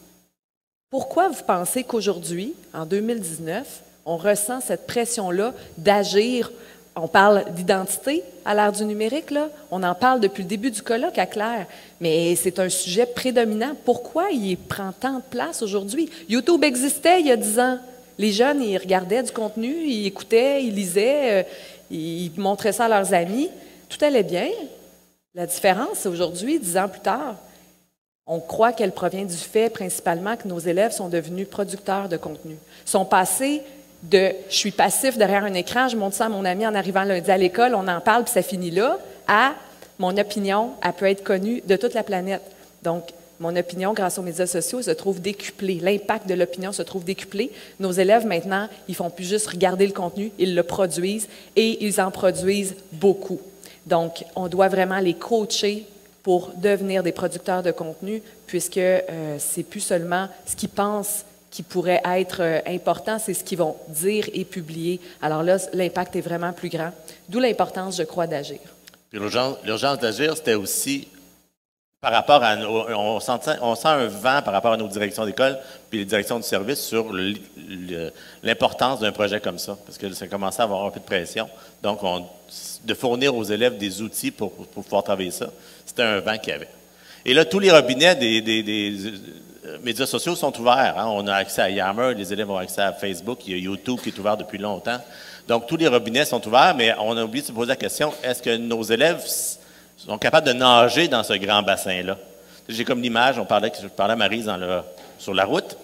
Pourquoi vous pensez qu'aujourd'hui, en deux mille dix-neuf, on ressent cette pression-là d'agir? On parle d'identité à l'ère du numérique, là. On en parle depuis le début du colloque à Claire, mais c'est un sujet prédominant. Pourquoi il prend tant de place aujourd'hui? YouTube existait il y a dix ans. Les jeunes, ils regardaient du contenu, ils écoutaient, ils lisaient, euh, ils montraient ça à leurs amis. Tout allait bien. La différence, c'est aujourd'hui, dix ans plus tard, on croit qu'elle provient du fait principalement que nos élèves sont devenus producteurs de contenu. Ils sont passés de « je suis passif derrière un écran, je montre ça à mon ami en arrivant lundi à l'école, on en parle puis ça finit là », à « mon opinion, elle peut être connue de toute la planète ». Donc, mon opinion, grâce aux médias sociaux, se trouve décuplée. L'impact de l'opinion se trouve décuplé. Nos élèves, maintenant, ils font plus juste regarder le contenu, ils le produisent et ils en produisent beaucoup. Donc, on doit vraiment les coacher pour devenir des producteurs de contenu, puisque euh, c'est plus seulement ce qu'ils pensent qui pourrait être euh, important, c'est ce qu'ils vont dire et publier. Alors là, l'impact est vraiment plus grand. D'où l'importance, je crois, d'agir. L'urgence d'agir, c'était aussi par rapport à... On sent, on sent un vent par rapport à nos directions d'école puis les directions du service sur l'importance d'un projet comme ça, parce que ça commençait à avoir un peu de pression. Donc, on, de fournir aux élèves des outils pour, pour pouvoir travailler ça, c'était un vent qu'il y avait. Et là, tous les robinets des, des, des médias sociaux sont ouverts. Hein? On a accès à Yammer, les élèves ont accès à Facebook, il y a YouTube qui est ouvert depuis longtemps. Donc, tous les robinets sont ouverts, mais on a oublié de se poser la question, est-ce que nos élèves sont capables de nager dans ce grand bassin-là? J'ai comme l'image, on parlait, je parlais à Maryse dans le, sur la route,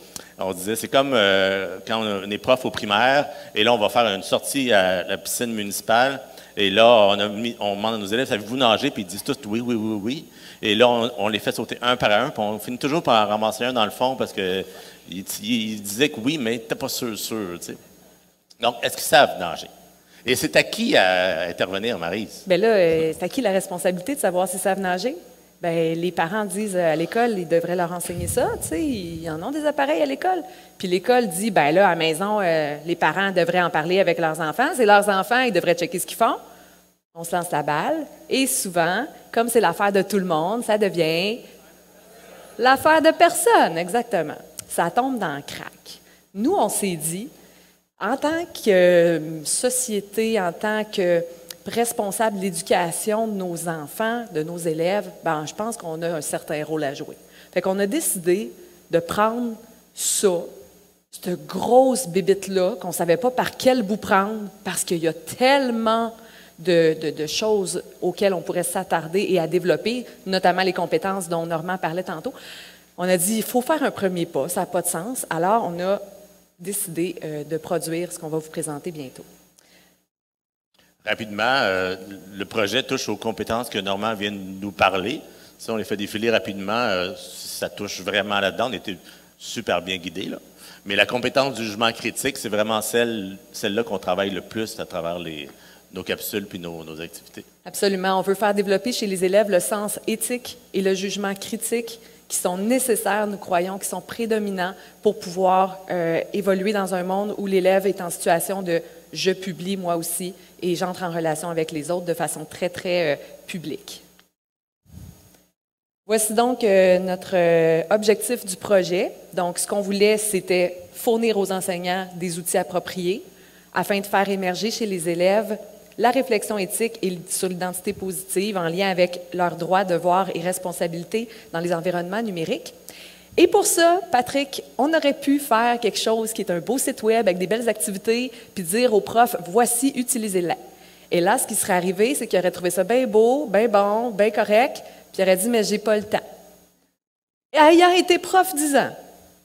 On disait, c'est comme euh, quand on est prof au primaire, et là, on va faire une sortie à la piscine municipale, et là, on, a mis, on demande à nos élèves, savez-vous nager? Puis ils disent tous oui, oui, oui, oui. Et là, on, on les fait sauter un par un, puis on finit toujours par en ramasser un dans le fond, parce qu'ils ils disaient que oui, mais t'es pas sûr, sûr, tu sais. Donc, est-ce qu'ils savent nager? Et c'est à qui à intervenir, Maryse? Bien là, euh, c'est à qui la responsabilité de savoir s'ils savent nager? Bien, les parents disent à l'école, ils devraient leur enseigner ça, tu sais, ils en ont des appareils à l'école. Puis l'école dit, bien là, à la maison, euh, les parents devraient en parler avec leurs enfants. C'est leurs enfants, ils devraient checker ce qu'ils font. On se lance la balle. Et souvent, comme c'est l'affaire de tout le monde, ça devient l'affaire de personne, exactement. Ça tombe dans le crack. Nous, on s'est dit, en tant que société, en tant que responsable de l'éducation de nos enfants, de nos élèves, ben, je pense qu'on a un certain rôle à jouer. Fait qu'on a décidé de prendre ça, cette grosse bébite-là, qu'on ne savait pas par quel bout prendre, parce qu'il y a tellement de, de, de choses auxquelles on pourrait s'attarder et à développer, notamment les compétences dont Normand parlait tantôt. On a dit, il faut faire un premier pas, ça n'a pas de sens. Alors, on a décidé euh, de produire ce qu'on va vous présenter bientôt. Rapidement, euh, le projet touche aux compétences que Normand vient de nous parler. Si on les fait défiler rapidement, euh, ça touche vraiment là-dedans. On était super bien guidés, là. Mais la compétence du jugement critique, c'est vraiment celle, celle-là qu'on travaille le plus à travers les, nos capsules puis nos, nos activités. Absolument. On veut faire développer chez les élèves le sens éthique et le jugement critique qui sont nécessaires, nous croyons, qui sont prédominants pour pouvoir euh, évoluer dans un monde où l'élève est en situation de « je publie moi aussi » et j'entre en relation avec les autres de façon très, très euh, publique. Voici donc euh, notre euh, objectif du projet. Donc, ce qu'on voulait, c'était fournir aux enseignants des outils appropriés afin de faire émerger chez les élèves la réflexion éthique et sur l'identité positive en lien avec leurs droits, devoirs et responsabilités dans les environnements numériques. Et pour ça, Patrick, on aurait pu faire quelque chose qui est un beau site web avec des belles activités, puis dire aux profs, voici, utilisez-la. Et là, ce qui serait arrivé, c'est qu'il aurait trouvé ça bien beau, bien bon, bien correct, puis il aurait dit, mais j'ai pas le temps. Et ayant été prof dix ans,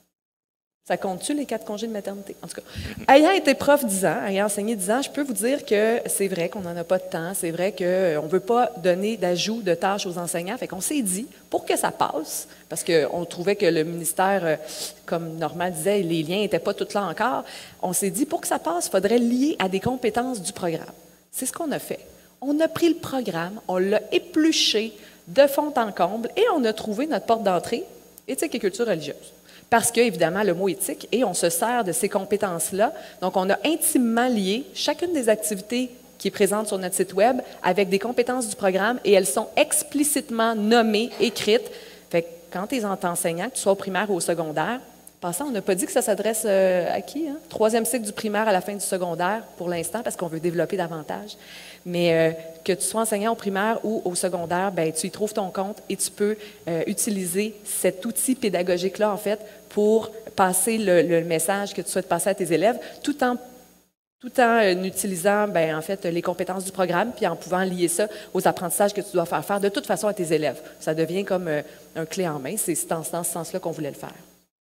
ça compte-tu les quatre congés de maternité? En tout cas, ayant été prof dix ans, ayant enseigné dix ans, je peux vous dire que c'est vrai qu'on n'en a pas de temps, c'est vrai qu'on ne veut pas donner d'ajout de tâches aux enseignants. Fait qu'on s'est dit, pour que ça passe, parce qu'on trouvait que le ministère, comme Normand disait, les liens n'étaient pas tous là encore, on s'est dit, pour que ça passe, il faudrait lier à des compétences du programme. C'est ce qu'on a fait. On a pris le programme, on l'a épluché de fond en comble et on a trouvé notre porte d'entrée, éthique et culture religieuse. Parce que, évidemment, le mot éthique, et on se sert de ces compétences-là. Donc, on a intimement lié chacune des activités qui est présente sur notre site Web avec des compétences du programme et elles sont explicitement nommées, écrites. Fait que quand tu es enseignant, que tu sois au primaire ou au secondaire, passant, on n'a pas dit que ça s'adresse euh, à qui? Hein? Troisième cycle du primaire à la fin du secondaire, pour l'instant, parce qu'on veut développer davantage. Mais euh, que tu sois enseignant au primaire ou au secondaire, ben, tu y trouves ton compte et tu peux euh, utiliser cet outil pédagogique-là, en fait, pour passer le, le message que tu souhaites passer à tes élèves, tout en, tout en euh, utilisant, ben, en fait, les compétences du programme, puis en pouvant lier ça aux apprentissages que tu dois faire faire de toute façon à tes élèves. Ça devient comme euh, un clé en main. C'est dans, dans ce sens-là qu'on voulait le faire.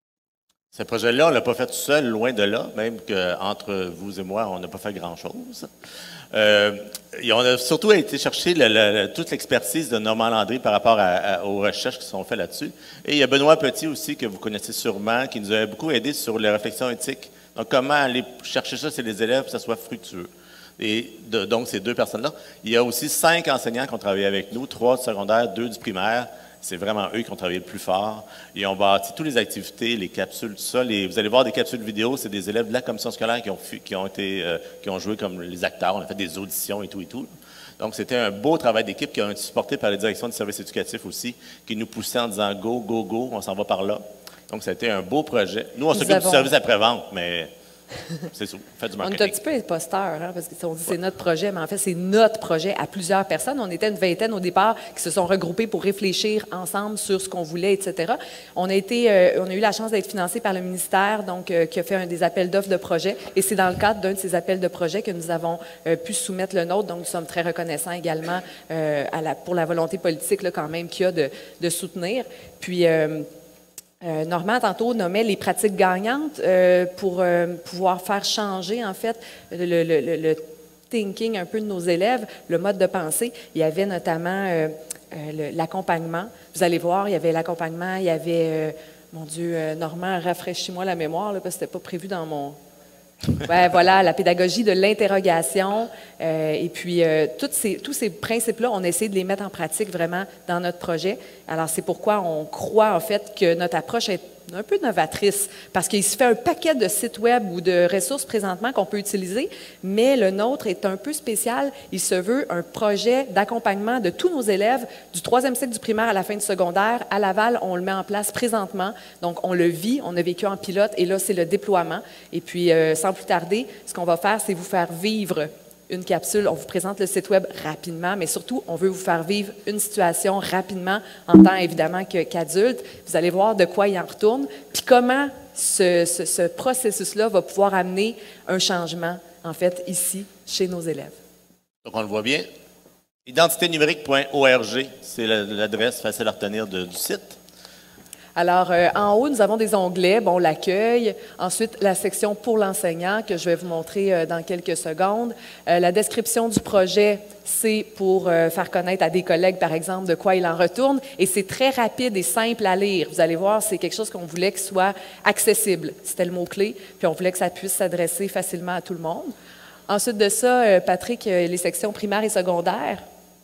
Ce projet-là, on ne l'a pas fait tout seul, loin de là, même qu'entre vous et moi, on n'a pas fait grand-chose. Euh, et on a surtout été chercher le, le, toute l'expertise de Normand Landry par rapport à, à, aux recherches qui sont faites là-dessus. Et il y a Benoît Petit aussi, que vous connaissez sûrement, qui nous a beaucoup aidé sur les réflexions éthiques. Donc, comment aller chercher ça chez les élèves pour que ça soit fructueux. Et de, donc, ces deux personnes-là. Il y a aussi cinq enseignants qui ont travaillé avec nous, trois du secondaire, deux du primaire. C'est vraiment eux qui ont travaillé le plus fort. Ils ont bâti toutes les activités, les capsules, tout ça. Les, vous allez voir des capsules vidéo, c'est des élèves de la commission scolaire qui ont, qui ont, été, euh, qui ont joué comme les acteurs. On a fait des auditions et tout et tout. Donc, c'était un beau travail d'équipe qui a été supporté par les directions du service éducatif aussi, qui nous poussaient en disant « go, go, go, on s'en va par là ». Donc, ça a été un beau projet. Nous, on s'occupe avons... du service après-vente, mais... C'est ça, fait du marketing. On est un petit peu imposteur, hein, parce qu'on dit que c'est notre projet, mais en fait, c'est notre projet à plusieurs personnes. On était une vingtaine au départ qui se sont regroupés pour réfléchir ensemble sur ce qu'on voulait, et cetera. On a, été, euh, on a eu la chance d'être financé par le ministère, donc euh, qui a fait un des appels d'offres de projet. Et c'est dans le cadre d'un de ces appels de projet que nous avons euh, pu soumettre le nôtre. Donc, nous sommes très reconnaissants également euh, à la, pour la volonté politique là, quand même qu'il y a de, de soutenir. Puis, euh, Euh, Normand, tantôt, nommait les pratiques gagnantes euh, pour euh, pouvoir faire changer, en fait, le, le, le, le thinking un peu de nos élèves, le mode de pensée. Il y avait notamment euh, euh, l'accompagnement. Vous allez voir, il y avait l'accompagnement, il y avait, euh, mon Dieu, euh, Normand, rafraîchis-moi la mémoire, là, parce que ce n'était pas prévu dans mon... Ouais, voilà, la pédagogie de l'interrogation. Euh, et puis, euh, toutes ces, tous ces principes-là, on a essayé de les mettre en pratique vraiment dans notre projet. Alors, c'est pourquoi on croit, en fait, que notre approche est un peu novatrice, parce qu'il se fait un paquet de sites web ou de ressources présentement qu'on peut utiliser, mais le nôtre est un peu spécial. Il se veut un projet d'accompagnement de tous nos élèves du troisième cycle du primaire à la fin du secondaire. À Laval, on le met en place présentement, donc on le vit, on a vécu en pilote, et là, c'est le déploiement. Et puis, euh, sans plus tarder, ce qu'on va faire, c'est vous faire vivre une capsule. On vous présente le site web rapidement, mais surtout, on veut vous faire vivre une situation rapidement, en tant évidemment que, qu'adulte. Vous allez voir de quoi il en retourne, puis comment ce, ce, ce processus-là va pouvoir amener un changement, en fait, ici, chez nos élèves. Donc, on le voit bien. identité numérique point org, c'est l'adresse facile à retenir de, du site. Alors, euh, en haut, nous avons des onglets, bon, l'accueil, ensuite la section pour l'enseignant que je vais vous montrer euh, dans quelques secondes. Euh, la description du projet, c'est pour euh, faire connaître à des collègues, par exemple, de quoi il en retourne. Et c'est très rapide et simple à lire. Vous allez voir, c'est quelque chose qu'on voulait que soit accessible. C'était le mot-clé. Puis on voulait que ça puisse s'adresser facilement à tout le monde. Ensuite de ça, euh, Patrick, euh, les sections primaires et secondaires.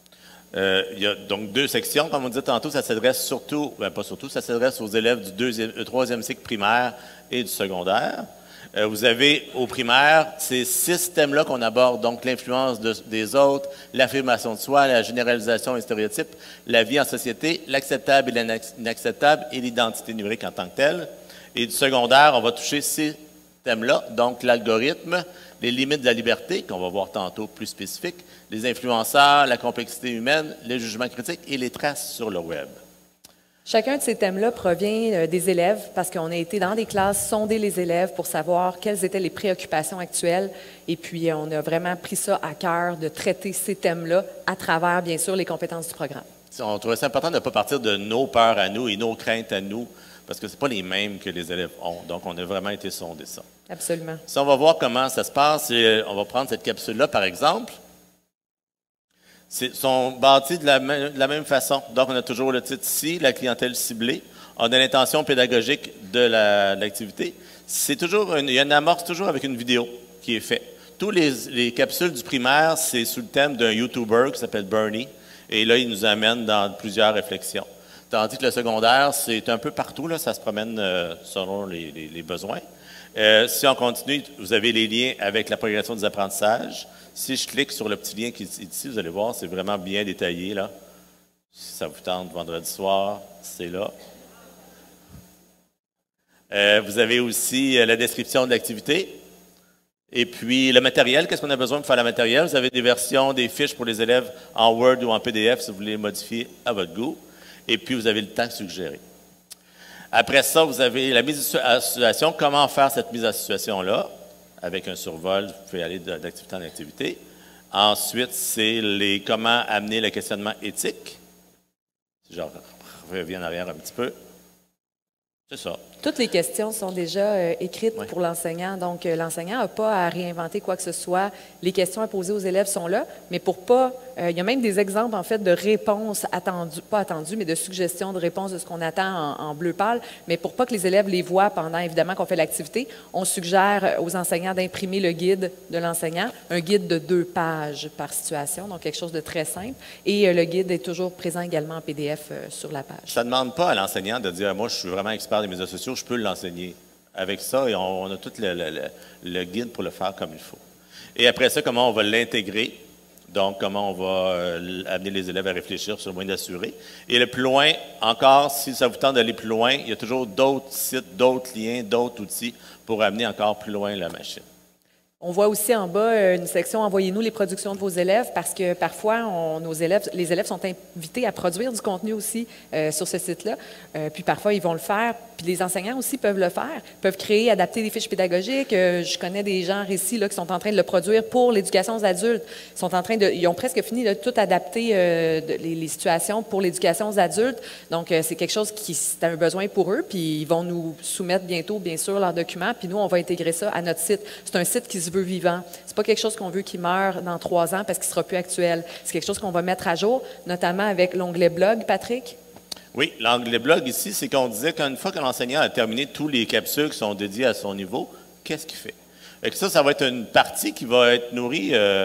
Euh, il y a donc deux sections, comme on disait tantôt, ça s'adresse surtout, ben pas surtout, ça s'adresse aux élèves du deuxième, euh, troisième cycle primaire et du secondaire. Euh, vous avez au primaire ces six thèmes-là qu'on aborde, donc l'influence de, des autres, l'affirmation de soi, la généralisation et stéréotypes, la vie en société, l'acceptable et l'inacceptable et l'identité numérique en tant que telle. Et du secondaire, on va toucher ces thèmes-là, donc l'algorithme, les limites de la liberté, qu'on va voir tantôt plus spécifiques, les influenceurs, la complexité humaine, les jugements critiques et les traces sur le web. Chacun de ces thèmes-là provient euh, des élèves parce qu'on a été dans des classes sonder les élèves pour savoir quelles étaient les préoccupations actuelles et puis euh, on a vraiment pris ça à cœur de traiter ces thèmes-là à travers, bien sûr, les compétences du programme. On trouvait ça important de ne pas partir de nos peurs à nous et nos craintes à nous parce que ce n'est pas les mêmes que les élèves ont. Donc, on a vraiment été sonder ça. Absolument. Si on va voir comment ça se passe, on va prendre cette capsule-là, par exemple. Ils sont bâtis de la, même, de la même façon. Donc, on a toujours le titre ici, la clientèle ciblée. On a l'intention pédagogique de l'activité. C'est toujours une, il y a une amorce toujours avec une vidéo qui est faite. Tous les, les capsules du primaire, c'est sous le thème d'un YouTuber qui s'appelle Bernie. Et là, il nous amène dans plusieurs réflexions. Tandis que le secondaire, c'est un peu partout, là, ça se promène euh, selon les, les, les besoins. Euh, si on continue, vous avez les liens avec la progression des apprentissages. Si je clique sur le petit lien qui est ici, vous allez voir, c'est vraiment bien détaillé, là. Si ça vous tente, vendredi soir, c'est là. Euh, vous avez aussi euh, la description de l'activité. Et puis, le matériel, qu'est-ce qu'on a besoin pour faire le matériel? Vous avez des versions, des fiches pour les élèves en Word ou en P D F si vous voulez modifier à votre goût. Et puis, vous avez le temps suggéré. Après ça, vous avez la mise à situation. Comment faire cette mise à situation-là? Avec un survol, vous pouvez aller d'activité en activité. Ensuite, c'est les comment amener le questionnement éthique. Si je reviens en arrière un petit peu. C'est ça. Toutes les questions sont déjà euh, écrites oui. pour l'enseignant. Donc, euh, l'enseignant n'a pas à réinventer quoi que ce soit. Les questions à poser aux élèves sont là, mais pour pas... Euh, il y a même des exemples, en fait, de réponses attendues, pas attendues, mais de suggestions de réponses de ce qu'on attend en, en bleu pâle. Mais pour pas que les élèves les voient pendant, évidemment, qu'on fait l'activité, on suggère aux enseignants d'imprimer le guide de l'enseignant, un guide de deux pages par situation, donc quelque chose de très simple. Et euh, le guide est toujours présent également en P D F euh, sur la page. Ça ne demande pas à l'enseignant de dire « Moi, je suis vraiment expert des médias sociaux, je peux l'enseigner. » Avec ça, et on, on a tout le, le, le, le guide pour le faire comme il faut. Et après ça, comment on va l'intégrer? Donc, comment on va euh, amener les élèves à réfléchir sur le moyen d'assurer. Et le plus loin, encore, si ça vous tente d'aller plus loin, il y a toujours d'autres sites, d'autres liens, d'autres outils pour amener encore plus loin la machine. On voit aussi en bas une section « Envoyez-nous les productions de vos élèves » parce que parfois, on, nos élèves, les élèves sont invités à produire du contenu aussi euh, sur ce site-là. Euh, puis parfois, ils vont le faire. Puis les enseignants aussi peuvent le faire, peuvent créer, adapter des fiches pédagogiques. Euh, je connais des gens ici là, qui sont en train de le produire pour l'éducation aux adultes. Ils sont en train de, ils ont presque fini de tout adapter euh, de, les, les situations pour l'éducation aux adultes. Donc, euh, c'est quelque chose qui c'est un besoin pour eux. Puis ils vont nous soumettre bientôt, bien sûr, leurs documents. Puis nous, on va intégrer ça à notre site. C'est un site qui se veut vivant. C'est pas quelque chose qu'on veut qui meure dans trois ans parce qu'il sera plus actuel. C'est quelque chose qu'on va mettre à jour, notamment avec l'onglet blog, Patrick. Oui, l'onglet blog ici, c'est qu'on disait qu'une fois que l'enseignant a terminé tous les capsules qui sont dédiées à son niveau, qu'est-ce qu'il fait? Et que ça, ça va être une partie qui va être nourrie euh,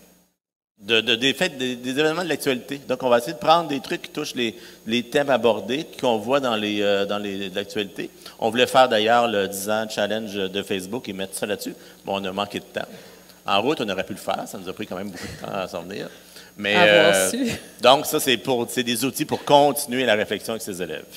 de, de, des, faits, des, des événements de l'actualité. Donc, on va essayer de prendre des trucs qui touchent les, les thèmes abordés, qu'on voit dans les euh, dans les l'actualité. On voulait faire d'ailleurs le dix ans challenge de Facebook et mettre ça là-dessus. Bon, on a manqué de temps. En route, on aurait pu le faire. Ça nous a pris quand même beaucoup de temps à s'en venir. Mais, euh, donc, ça, c'est pour c'est des outils pour continuer la réflexion avec ses élèves.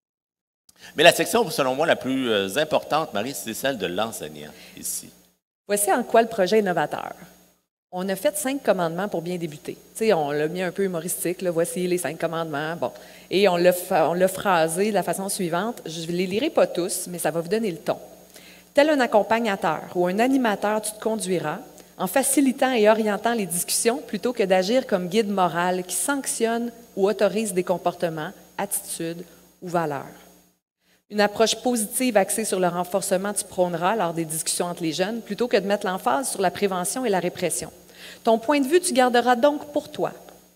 Mais la section, selon moi, la plus euh, importante, Marie, c'est celle de l'enseignant, ici. Voici en quoi le projet est novateur. On a fait cinq commandements pour bien débuter. Tu sais, on l'a mis un peu humoristique, là, voici les cinq commandements. Bon. Et on l'a, on l'a phrasé de la façon suivante. Je ne les lirai pas tous, mais ça va vous donner le ton. Tel un accompagnateur ou un animateur, tu te conduiras en facilitant et orientant les discussions plutôt que d'agir comme guide moral qui sanctionne ou autorise des comportements, attitudes ou valeurs. Une approche positive axée sur le renforcement, tu prôneras lors des discussions entre les jeunes plutôt que de mettre l'emphase sur la prévention et la répression. Ton point de vue, tu garderas donc pour toi.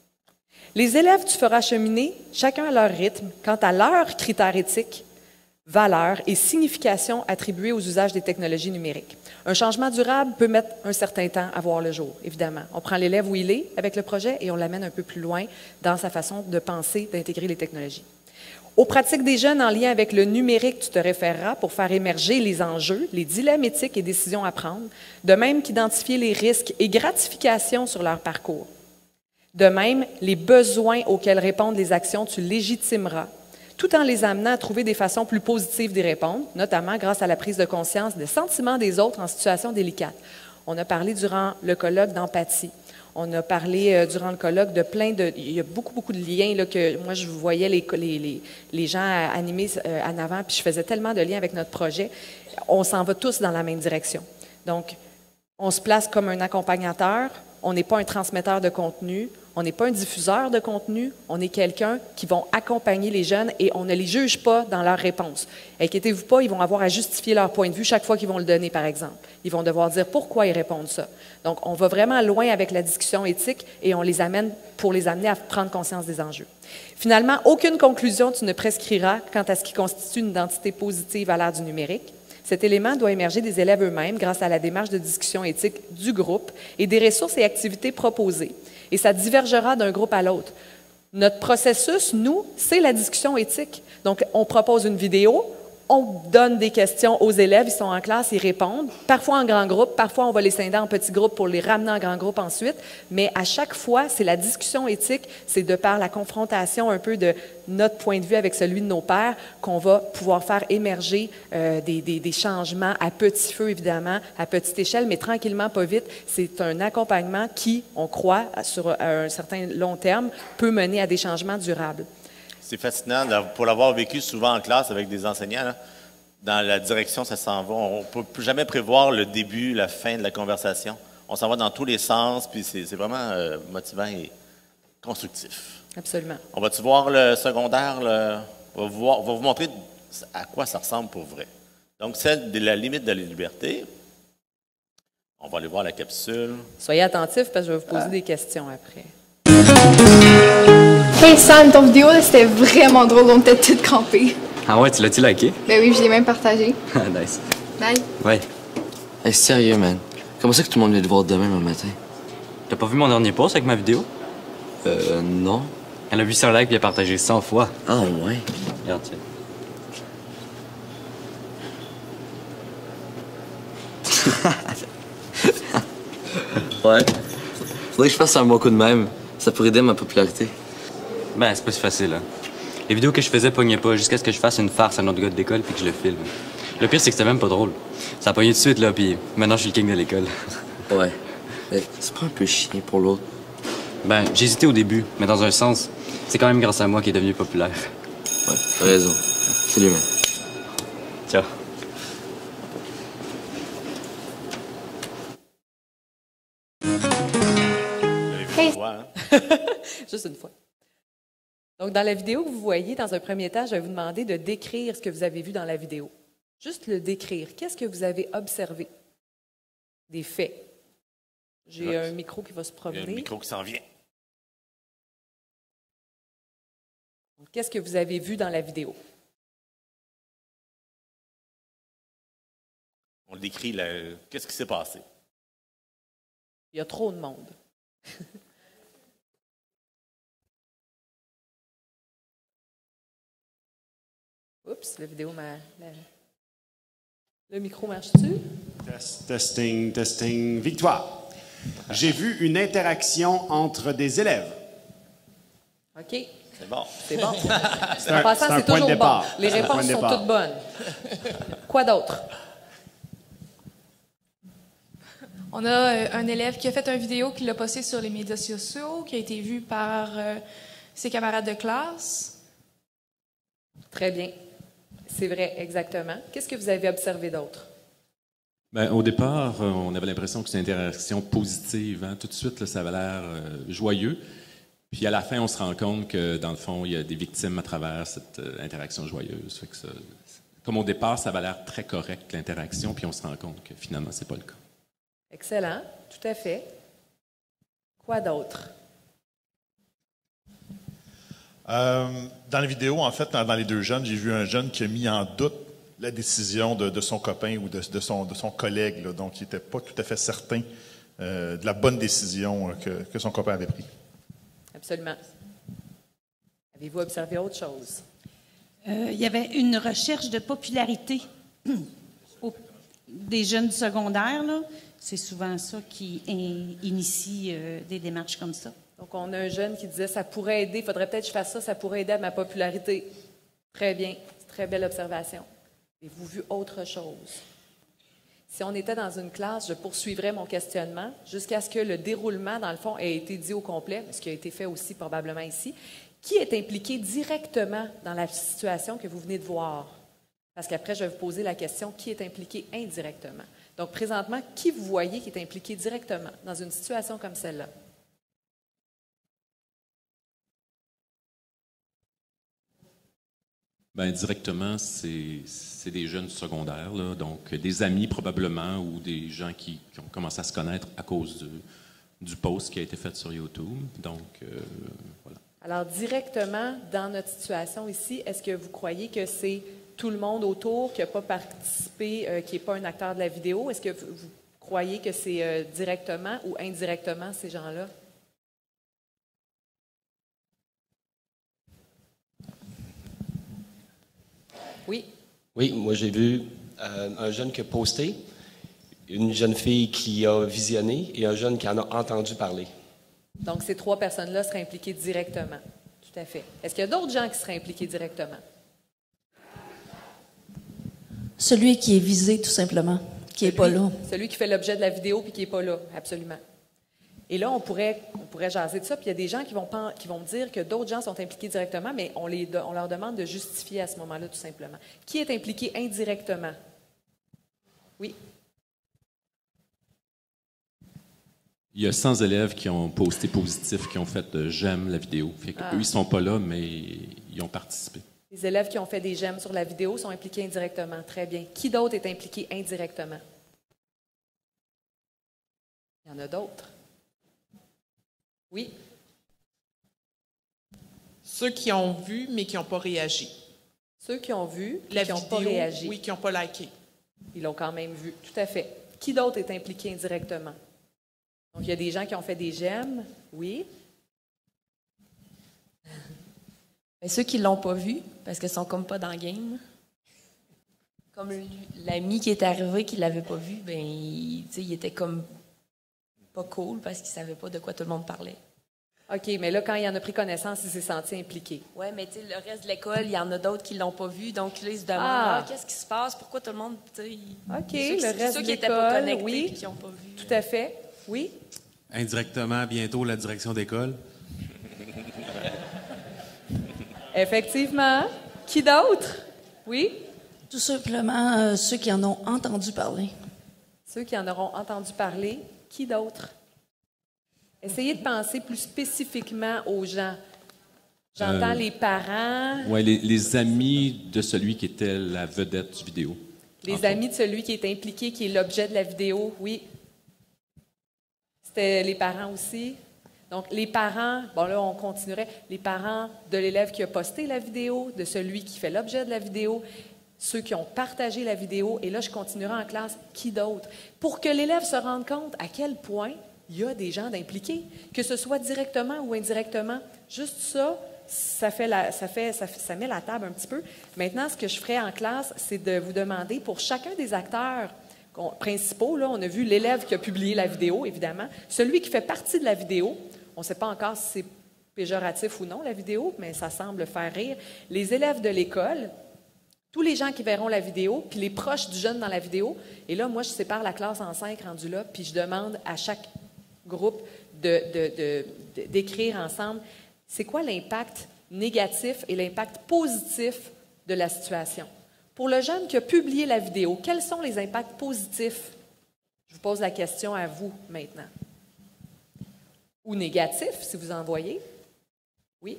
Les élèves, tu feras cheminer, chacun à leur rythme, quant à leurs critères éthiques, valeurs et significations attribuées aux usages des technologies numériques. Un changement durable peut mettre un certain temps à voir le jour, évidemment. On prend l'élève où il est avec le projet et on l'amène un peu plus loin dans sa façon de penser, d'intégrer les technologies. Aux pratiques des jeunes en lien avec le numérique, tu te référeras pour faire émerger les enjeux, les dilemmes éthiques et décisions à prendre, de même qu'identifier les risques et gratifications sur leur parcours. De même, les besoins auxquels répondent les actions, tu légitimeras, tout en les amenant à trouver des façons plus positives d'y répondre, notamment grâce à la prise de conscience des sentiments des autres en situation délicate. On a parlé durant le colloque d'empathie. On a parlé euh, durant le colloque de plein de... Il y a beaucoup, beaucoup de liens là, que moi, je voyais les, les, les, les gens animés euh, en avant, puis je faisais tellement de liens avec notre projet. On s'en va tous dans la même direction. Donc, on se place comme un accompagnateur, on n'est pas un transmetteur de contenu, on n'est pas un diffuseur de contenu, on est quelqu'un qui va accompagner les jeunes et on ne les juge pas dans leurs réponses. Inquiétez-vous pas, ils vont avoir à justifier leur point de vue chaque fois qu'ils vont le donner, par exemple. Ils vont devoir dire pourquoi ils répondent ça. Donc, on va vraiment loin avec la discussion éthique et on les amène pour les amener à prendre conscience des enjeux. Finalement, aucune conclusion tu ne prescriras quant à ce qui constitue une identité positive à l'ère du numérique. Cet élément doit émerger des élèves eux-mêmes grâce à la démarche de discussion éthique du groupe et des ressources et activités proposées. Et ça divergera d'un groupe à l'autre. Notre processus, nous, c'est la discussion éthique. Donc, on propose une vidéo, on donne des questions aux élèves, ils sont en classe, ils répondent, parfois en grand groupe, parfois on va les scinder en petits groupes pour les ramener en grand groupe ensuite, mais à chaque fois, c'est la discussion éthique, c'est de par la confrontation un peu de notre point de vue avec celui de nos pairs qu'on va pouvoir faire émerger euh, des, des, des changements à petit feu, évidemment, à petite échelle, mais tranquillement, pas vite. C'est un accompagnement qui, on croit, sur un certain long terme, peut mener à des changements durables. C'est fascinant, pour l'avoir vécu souvent en classe avec des enseignants, là, dans la direction ça s'en va. On ne peut jamais prévoir le début, la fin de la conversation. On s'en va dans tous les sens, puis c'est vraiment euh, motivant et constructif. Absolument. On va-tu voir le secondaire? Le, on, va vous voir, on va vous montrer à quoi ça ressemble pour vrai. Donc, celle de la limite de la liberté. On va aller voir la capsule. Soyez attentifs parce que je vais vous poser ah. des questions après. Hey Sam, ton vidéo, c'était vraiment drôle, on était toutes crampées. Ah ouais, tu l'as-tu liké? Ben oui, je l'ai même partagé. Ah, nice. Bye. Ouais. Hey, sérieux, man. Comment ça que tout le monde vient te voir demain, un matin? T'as pas vu mon dernier post avec ma vidéo? Euh, non. Elle a huit cents likes et elle a partagé cent fois. Ah, ouais. Regarde, tiens. Ouais. Faudrait que je fasse un bon coup de même. Ça pourrait aider ma popularité. Ben, c'est pas si facile, hein. Les vidéos que je faisais pognaient pas jusqu'à ce que je fasse une farce à notre gars de l'école puis que je le filme. Le pire, c'est que c'était même pas drôle. Ça a pogné tout de suite, là, puis maintenant, je suis le king de l'école. Ouais. Mais c'est pas un peu chiant pour l'autre? Ben, j'ai hésité au début, mais dans un sens, c'est quand même grâce à moi qu'il est devenu populaire. Ouais, t'as raison. Salut, man. Ciao. Hey. Juste une fois. Donc, dans la vidéo que vous voyez, dans un premier temps, je vais vous demander de décrire ce que vous avez vu dans la vidéo. Juste le décrire. Qu'est-ce que vous avez observé? Des faits. J'ai Ouais. un micro qui va se Il y a promener. le micro qui s'en vient. Qu'est-ce que vous avez vu dans la vidéo? On décrit le... qu'est-ce qui s'est passé. Il y a trop de monde. Oups, la vidéo m'a... la- Le micro marche-tu? Test, testing, testing, victoire. J'ai vu une interaction entre des élèves. OK, C'est bon. c'est bon. C'est un, En passant, c'est un c'est point de toujours bon. départ. Les C'est un point réponses de sont départ. toutes bonnes. Quoi d'autre? On a euh, un élève qui a fait une vidéo, qui l'a postée sur les médias sociaux, qui a été vue par euh, ses camarades de classe. Très bien. C'est vrai, exactement. Qu'est-ce que vous avez observé d'autre? Ben, au départ, euh, on avait l'impression que c'était une interaction positive. Hein? Tout de suite, là, ça avait l'air euh, joyeux. Puis à la fin, on se rend compte que, dans le fond, il y a des victimes à travers cette euh, interaction joyeuse. Fait que ça, comme au départ, ça avait l'air très correct, l'interaction, puis on se rend compte que finalement, c'est pas le cas. Excellent, tout à fait. Quoi d'autre? Euh, dans la vidéo, en fait, dans, dans les deux jeunes, j'ai vu un jeune qui a mis en doute la décision de, de son copain ou de, de, son, de son collègue, là, donc il n'était pas tout à fait certain euh, de la bonne décision euh, que, que son copain avait prise. Absolument. Avez-vous observé autre chose? Euh, il y avait une recherche de popularité au- des jeunes du secondaire, là. C'est souvent ça qui in- initie euh, des démarches comme ça. Donc, on a un jeune qui disait, ça pourrait aider, il faudrait peut-être que je fasse ça, ça pourrait aider à ma popularité. Très bien, c'est une très belle observation. Avez-vous vu autre chose? Si on était dans une classe, je poursuivrais mon questionnement jusqu'à ce que le déroulement, dans le fond, ait été dit au complet, ce qui a été fait aussi probablement ici. Qui est impliqué directement dans la situation que vous venez de voir? Parce qu'après, je vais vous poser la question, qui est impliqué indirectement? Donc, présentement, qui vous voyez qui est impliqué directement dans une situation comme celle-là? Ben, directement, c'est c'est des jeunes secondaires, là, donc des amis probablement ou des gens qui, qui ont commencé à se connaître à cause du, du post qui a été fait sur YouTube. Donc, euh, voilà. Alors, directement, dans notre situation ici, est-ce que vous croyez que c'est tout le monde autour qui n'a pas participé, euh, qui n'est pas un acteur de la vidéo? Est-ce que vous, vous croyez que c'est euh, directement ou indirectement ces gens-là? Oui. Oui, moi j'ai vu euh, un jeune qui a posté, une jeune fille qui a visionné et un jeune qui en a entendu parler. Donc, ces trois personnes-là seraient impliquées directement. Tout à fait. Est-ce qu'il y a d'autres gens qui seraient impliqués directement? Celui qui est visé, tout simplement, qui n'est pas là. Celui qui fait l'objet de la vidéo puis qui n'est pas là, absolument. Et là, on pourrait, on pourrait jaser de ça. Puis il y a des gens qui vont, pen- qui vont dire que d'autres gens sont impliqués directement, mais on, les, on leur demande de justifier à ce moment-là, tout simplement. Qui est impliqué indirectement? Oui. Il y a cent élèves qui ont posté positif, qui ont fait euh, j'aime la vidéo. Fait que Ah. eux, ils sont pas là, mais ils ont participé. Les élèves qui ont fait des j'aime sur la vidéo sont impliqués indirectement. Très bien. Qui d'autre est impliqué indirectement? Il y en a d'autres. Oui. Ceux qui ont vu, mais qui n'ont pas réagi. Ceux qui ont vu, La qui n'ont pas vidéo, réagi. oui, qui n'ont pas liké. Ils l'ont quand même vu. Tout à fait. Qui d'autre est impliqué indirectement? Donc, il y a des gens qui ont fait des j'aime. Oui. Ben, ceux qui ne l'ont pas vu, parce qu'ils sont comme pas dans le game. Comme lui- l'ami qui est arrivé, qui ne l'avait pas vu, ben, il, tu sais, il était comme pas cool parce qu'il ne savait pas de quoi tout le monde parlait. OK, mais là, quand il en a pris connaissance, il s'est senti impliqué. Oui, mais tu sais, le reste de l'école, il y en a d'autres qui ne l'ont pas vu. Donc là, ils se demandent Ah. ah, qu'est-ce qui se passe? Pourquoi tout le monde. Tu sais, ils- OK, ceux, le reste ceux de qui n'étaient pas l'école, connectés oui. et qui n'ont pas vu. Tout à fait. Oui? Indirectement, bientôt, la direction d'école. Effectivement. Qui d'autre? Oui? Tout simplement euh, ceux qui en ont entendu parler. Ceux qui en auront entendu parler. Qui d'autre? Essayez de penser plus spécifiquement aux gens. J'entends Euh, les parents, Oui, les, les amis de celui qui était la vedette du vidéo. les amis de celui qui est impliqué, qui est l'objet de la vidéo. Oui. C'était les parents aussi. Donc, les parents, bon là, on continuerait. Les parents de l'élève qui a posté la vidéo, de celui qui fait l'objet de la vidéo, ceux qui ont partagé la vidéo, et là, je continuerai en classe, qui d'autre? Pour que l'élève se rende compte à quel point il y a des gens d'impliqués, que ce soit directement ou indirectement. Juste ça, ça, fait la, ça, fait, ça, fait, ça met la table un petit peu. Maintenant, ce que je ferai en classe, c'est de vous demander, pour chacun des acteurs qu'on- principaux, là, on a vu l'élève qui a publié la vidéo, évidemment, celui qui fait partie de la vidéo, on ne sait pas encore si c'est péjoratif ou non, la vidéo, mais ça semble faire rire, les élèves de l'école, tous les gens qui verront la vidéo, puis les proches du jeune dans la vidéo. Et là, moi, je sépare la classe en cinq rendus là, puis je demande à chaque groupe de, de, de, de- d'écrire ensemble c'est quoi l'impact négatif et l'impact positif de la situation. Pour le jeune qui a publié la vidéo, quels sont les impacts positifs? Je vous pose la question à vous maintenant. Ou négatifs, si vous en voyez. Oui?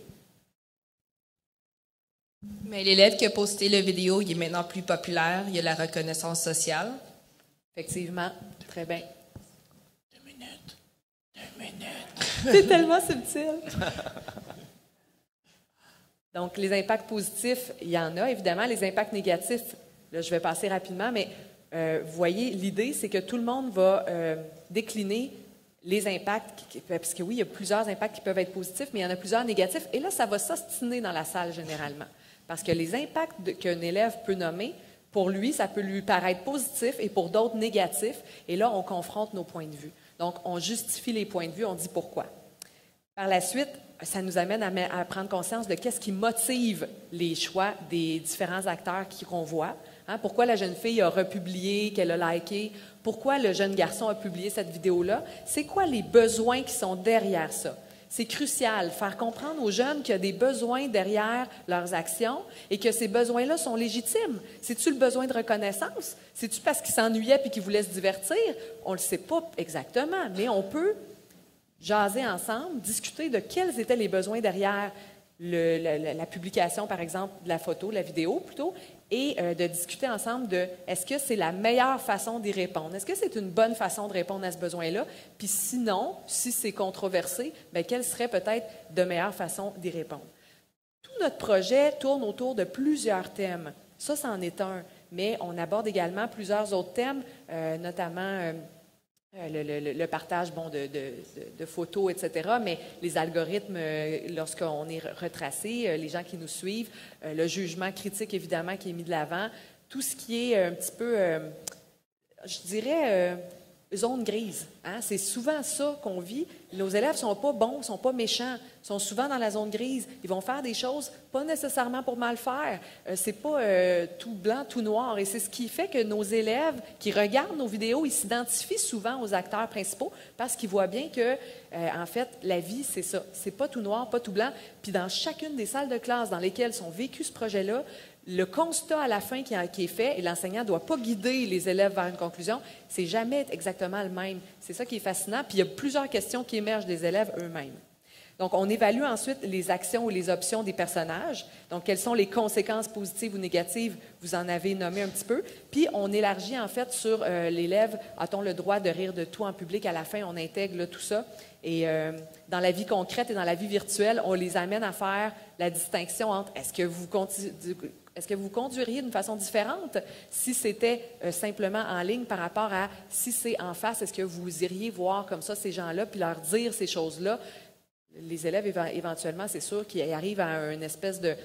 Mais l'élève qui a posté la vidéo, il est maintenant plus populaire, il y a la reconnaissance sociale. Effectivement, très bien. Deux minutes. Deux minutes. C'est tellement subtil. Donc, les impacts positifs, il y en a, évidemment. Les impacts négatifs, là, je vais passer rapidement, mais euh, vous voyez, l'idée, c'est que tout le monde va euh, décliner les impacts, qui- parce que oui, il y a plusieurs impacts qui peuvent être positifs, mais il y en a plusieurs négatifs. Et là, ça va s'ostiner dans la salle, généralement. Parce que les impacts de- qu'un élève peut nommer, pour lui, ça peut lui paraître positif et pour d'autres négatifs. Et là, on confronte nos points de vue. Donc, on justifie les points de vue, on dit pourquoi. Par la suite, ça nous amène à, me- à prendre conscience de qu'est-ce qui motive les choix des différents acteurs qui- qu'on voit. Hein, pourquoi la jeune fille a republié, qu'elle a liké? Pourquoi le jeune garçon a publié cette vidéo-là? C'est quoi les besoins qui sont derrière ça? C'est crucial, faire comprendre aux jeunes qu'il y a des besoins derrière leurs actions et que ces besoins-là sont légitimes. C'est-tu le besoin de reconnaissance? C'est-tu parce qu'ils s'ennuyaient et qu'ils voulaient se divertir? On ne le sait pas exactement, mais on peut jaser ensemble, discuter de quels étaient les besoins derrière le- la, la- la publication, par exemple, de la photo, de la vidéo plutôt, et euh, de discuter ensemble de est-ce que c'est la meilleure façon d'y répondre? Est-ce que c'est une bonne façon de répondre à ce besoin-là? Puis sinon, si c'est controversé, bien, quelle serait peut-être de meilleure façon d'y répondre? Tout notre projet tourne autour de plusieurs thèmes. Ça, c'en est un. Mais on aborde également plusieurs autres thèmes, euh, notamment euh, euh, le, le- le partage bon, de, de- de- de photos, et cetera, mais les algorithmes, euh, lorsqu'on est re- retracé, euh, les gens qui nous suivent, euh, le jugement critique, évidemment, qui est mis de l'avant, tout ce qui est un petit peu, euh, je dirais, euh, zone grise. Hein? C'est souvent ça qu'on vit. Nos élèves ne sont pas bons, ne sont pas méchants, sont souvent dans la zone grise. Ils vont faire des choses pas nécessairement pour mal faire. Euh, c'est pas euh, tout blanc, tout noir. Et c'est ce qui fait que nos élèves qui regardent nos vidéos, ils s'identifient souvent aux acteurs principaux parce qu'ils voient bien que, euh, en fait, la vie, c'est ça. C'est pas tout noir, pas tout blanc. Puis dans chacune des salles de classe dans lesquelles sont vécus ce projet-là, le constat à la fin qui, a- qui est fait, et l'enseignant ne doit pas guider les élèves vers une conclusion, c'est jamais exactement le même. C'est ça qui est fascinant. Puis il y a plusieurs questions qui émergent des élèves eux-mêmes. Donc, on évalue ensuite les actions ou les options des personnages. Donc, quelles sont les conséquences positives ou négatives? Vous en avez nommé un petit peu. Puis, on élargit en fait sur euh, l'élève. A-t-on le droit de rire de tout en public? À la fin, on intègre là, tout ça. Et euh, dans la vie concrète et dans la vie virtuelle, on les amène à faire la distinction entre est-ce que vous continuez... Est-ce que vous conduiriez d'une façon différente si c'était euh, simplement en ligne par rapport à si c'est en face? Est-ce que vous iriez voir comme ça ces gens-là puis leur dire ces choses-là? Les élèves, éve- éventuellement, c'est sûr qu'ils arrivent à une espèce de,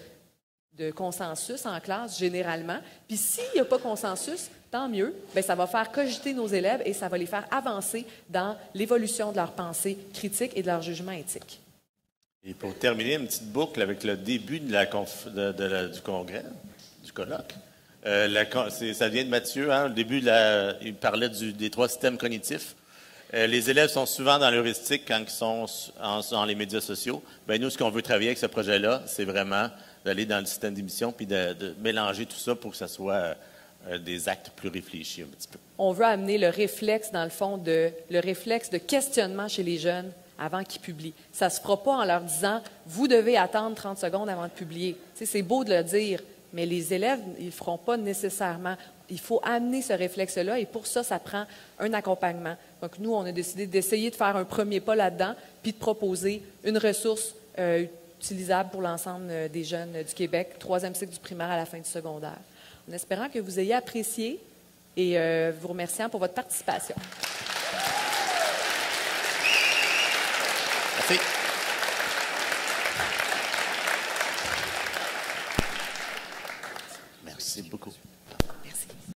de consensus en classe, généralement. Puis s'il n'y a pas consensus, tant mieux. Bien, ça va faire cogiter nos élèves et ça va les faire avancer dans l'évolution de leur pensée critique et de leur jugement éthique. Et pour terminer, une petite boucle avec le début de la conf, de, de la, du congrès, du colloque. Euh, la, ça vient de Mathieu, hein, au début, la, il parlait du, des trois systèmes cognitifs. Euh, les élèves sont souvent dans l'heuristique quand ils sont en, dans les médias sociaux. Bien, nous, ce qu'on veut travailler avec ce projet-là, c'est vraiment d'aller dans le système d'émission puis de, de mélanger tout ça pour que ce soit euh, des actes plus réfléchis un petit peu. On veut amener le réflexe, dans le fond, de, le réflexe de questionnement chez les jeunes avant qu'ils publient. Ça ne se fera pas en leur disant « vous devez attendre trente secondes avant de publier ». C'est beau de le dire, mais les élèves, ils ne le feront pas nécessairement. Il faut amener ce réflexe-là et pour ça, ça prend un accompagnement. Donc, nous, on a décidé d'essayer de faire un premier pas là-dedans puis de proposer une ressource euh, utilisable pour l'ensemble des jeunes du Québec, troisième cycle du primaire à la fin du secondaire. En espérant que vous ayez apprécié et euh, vous remerciant pour votre participation. Merci.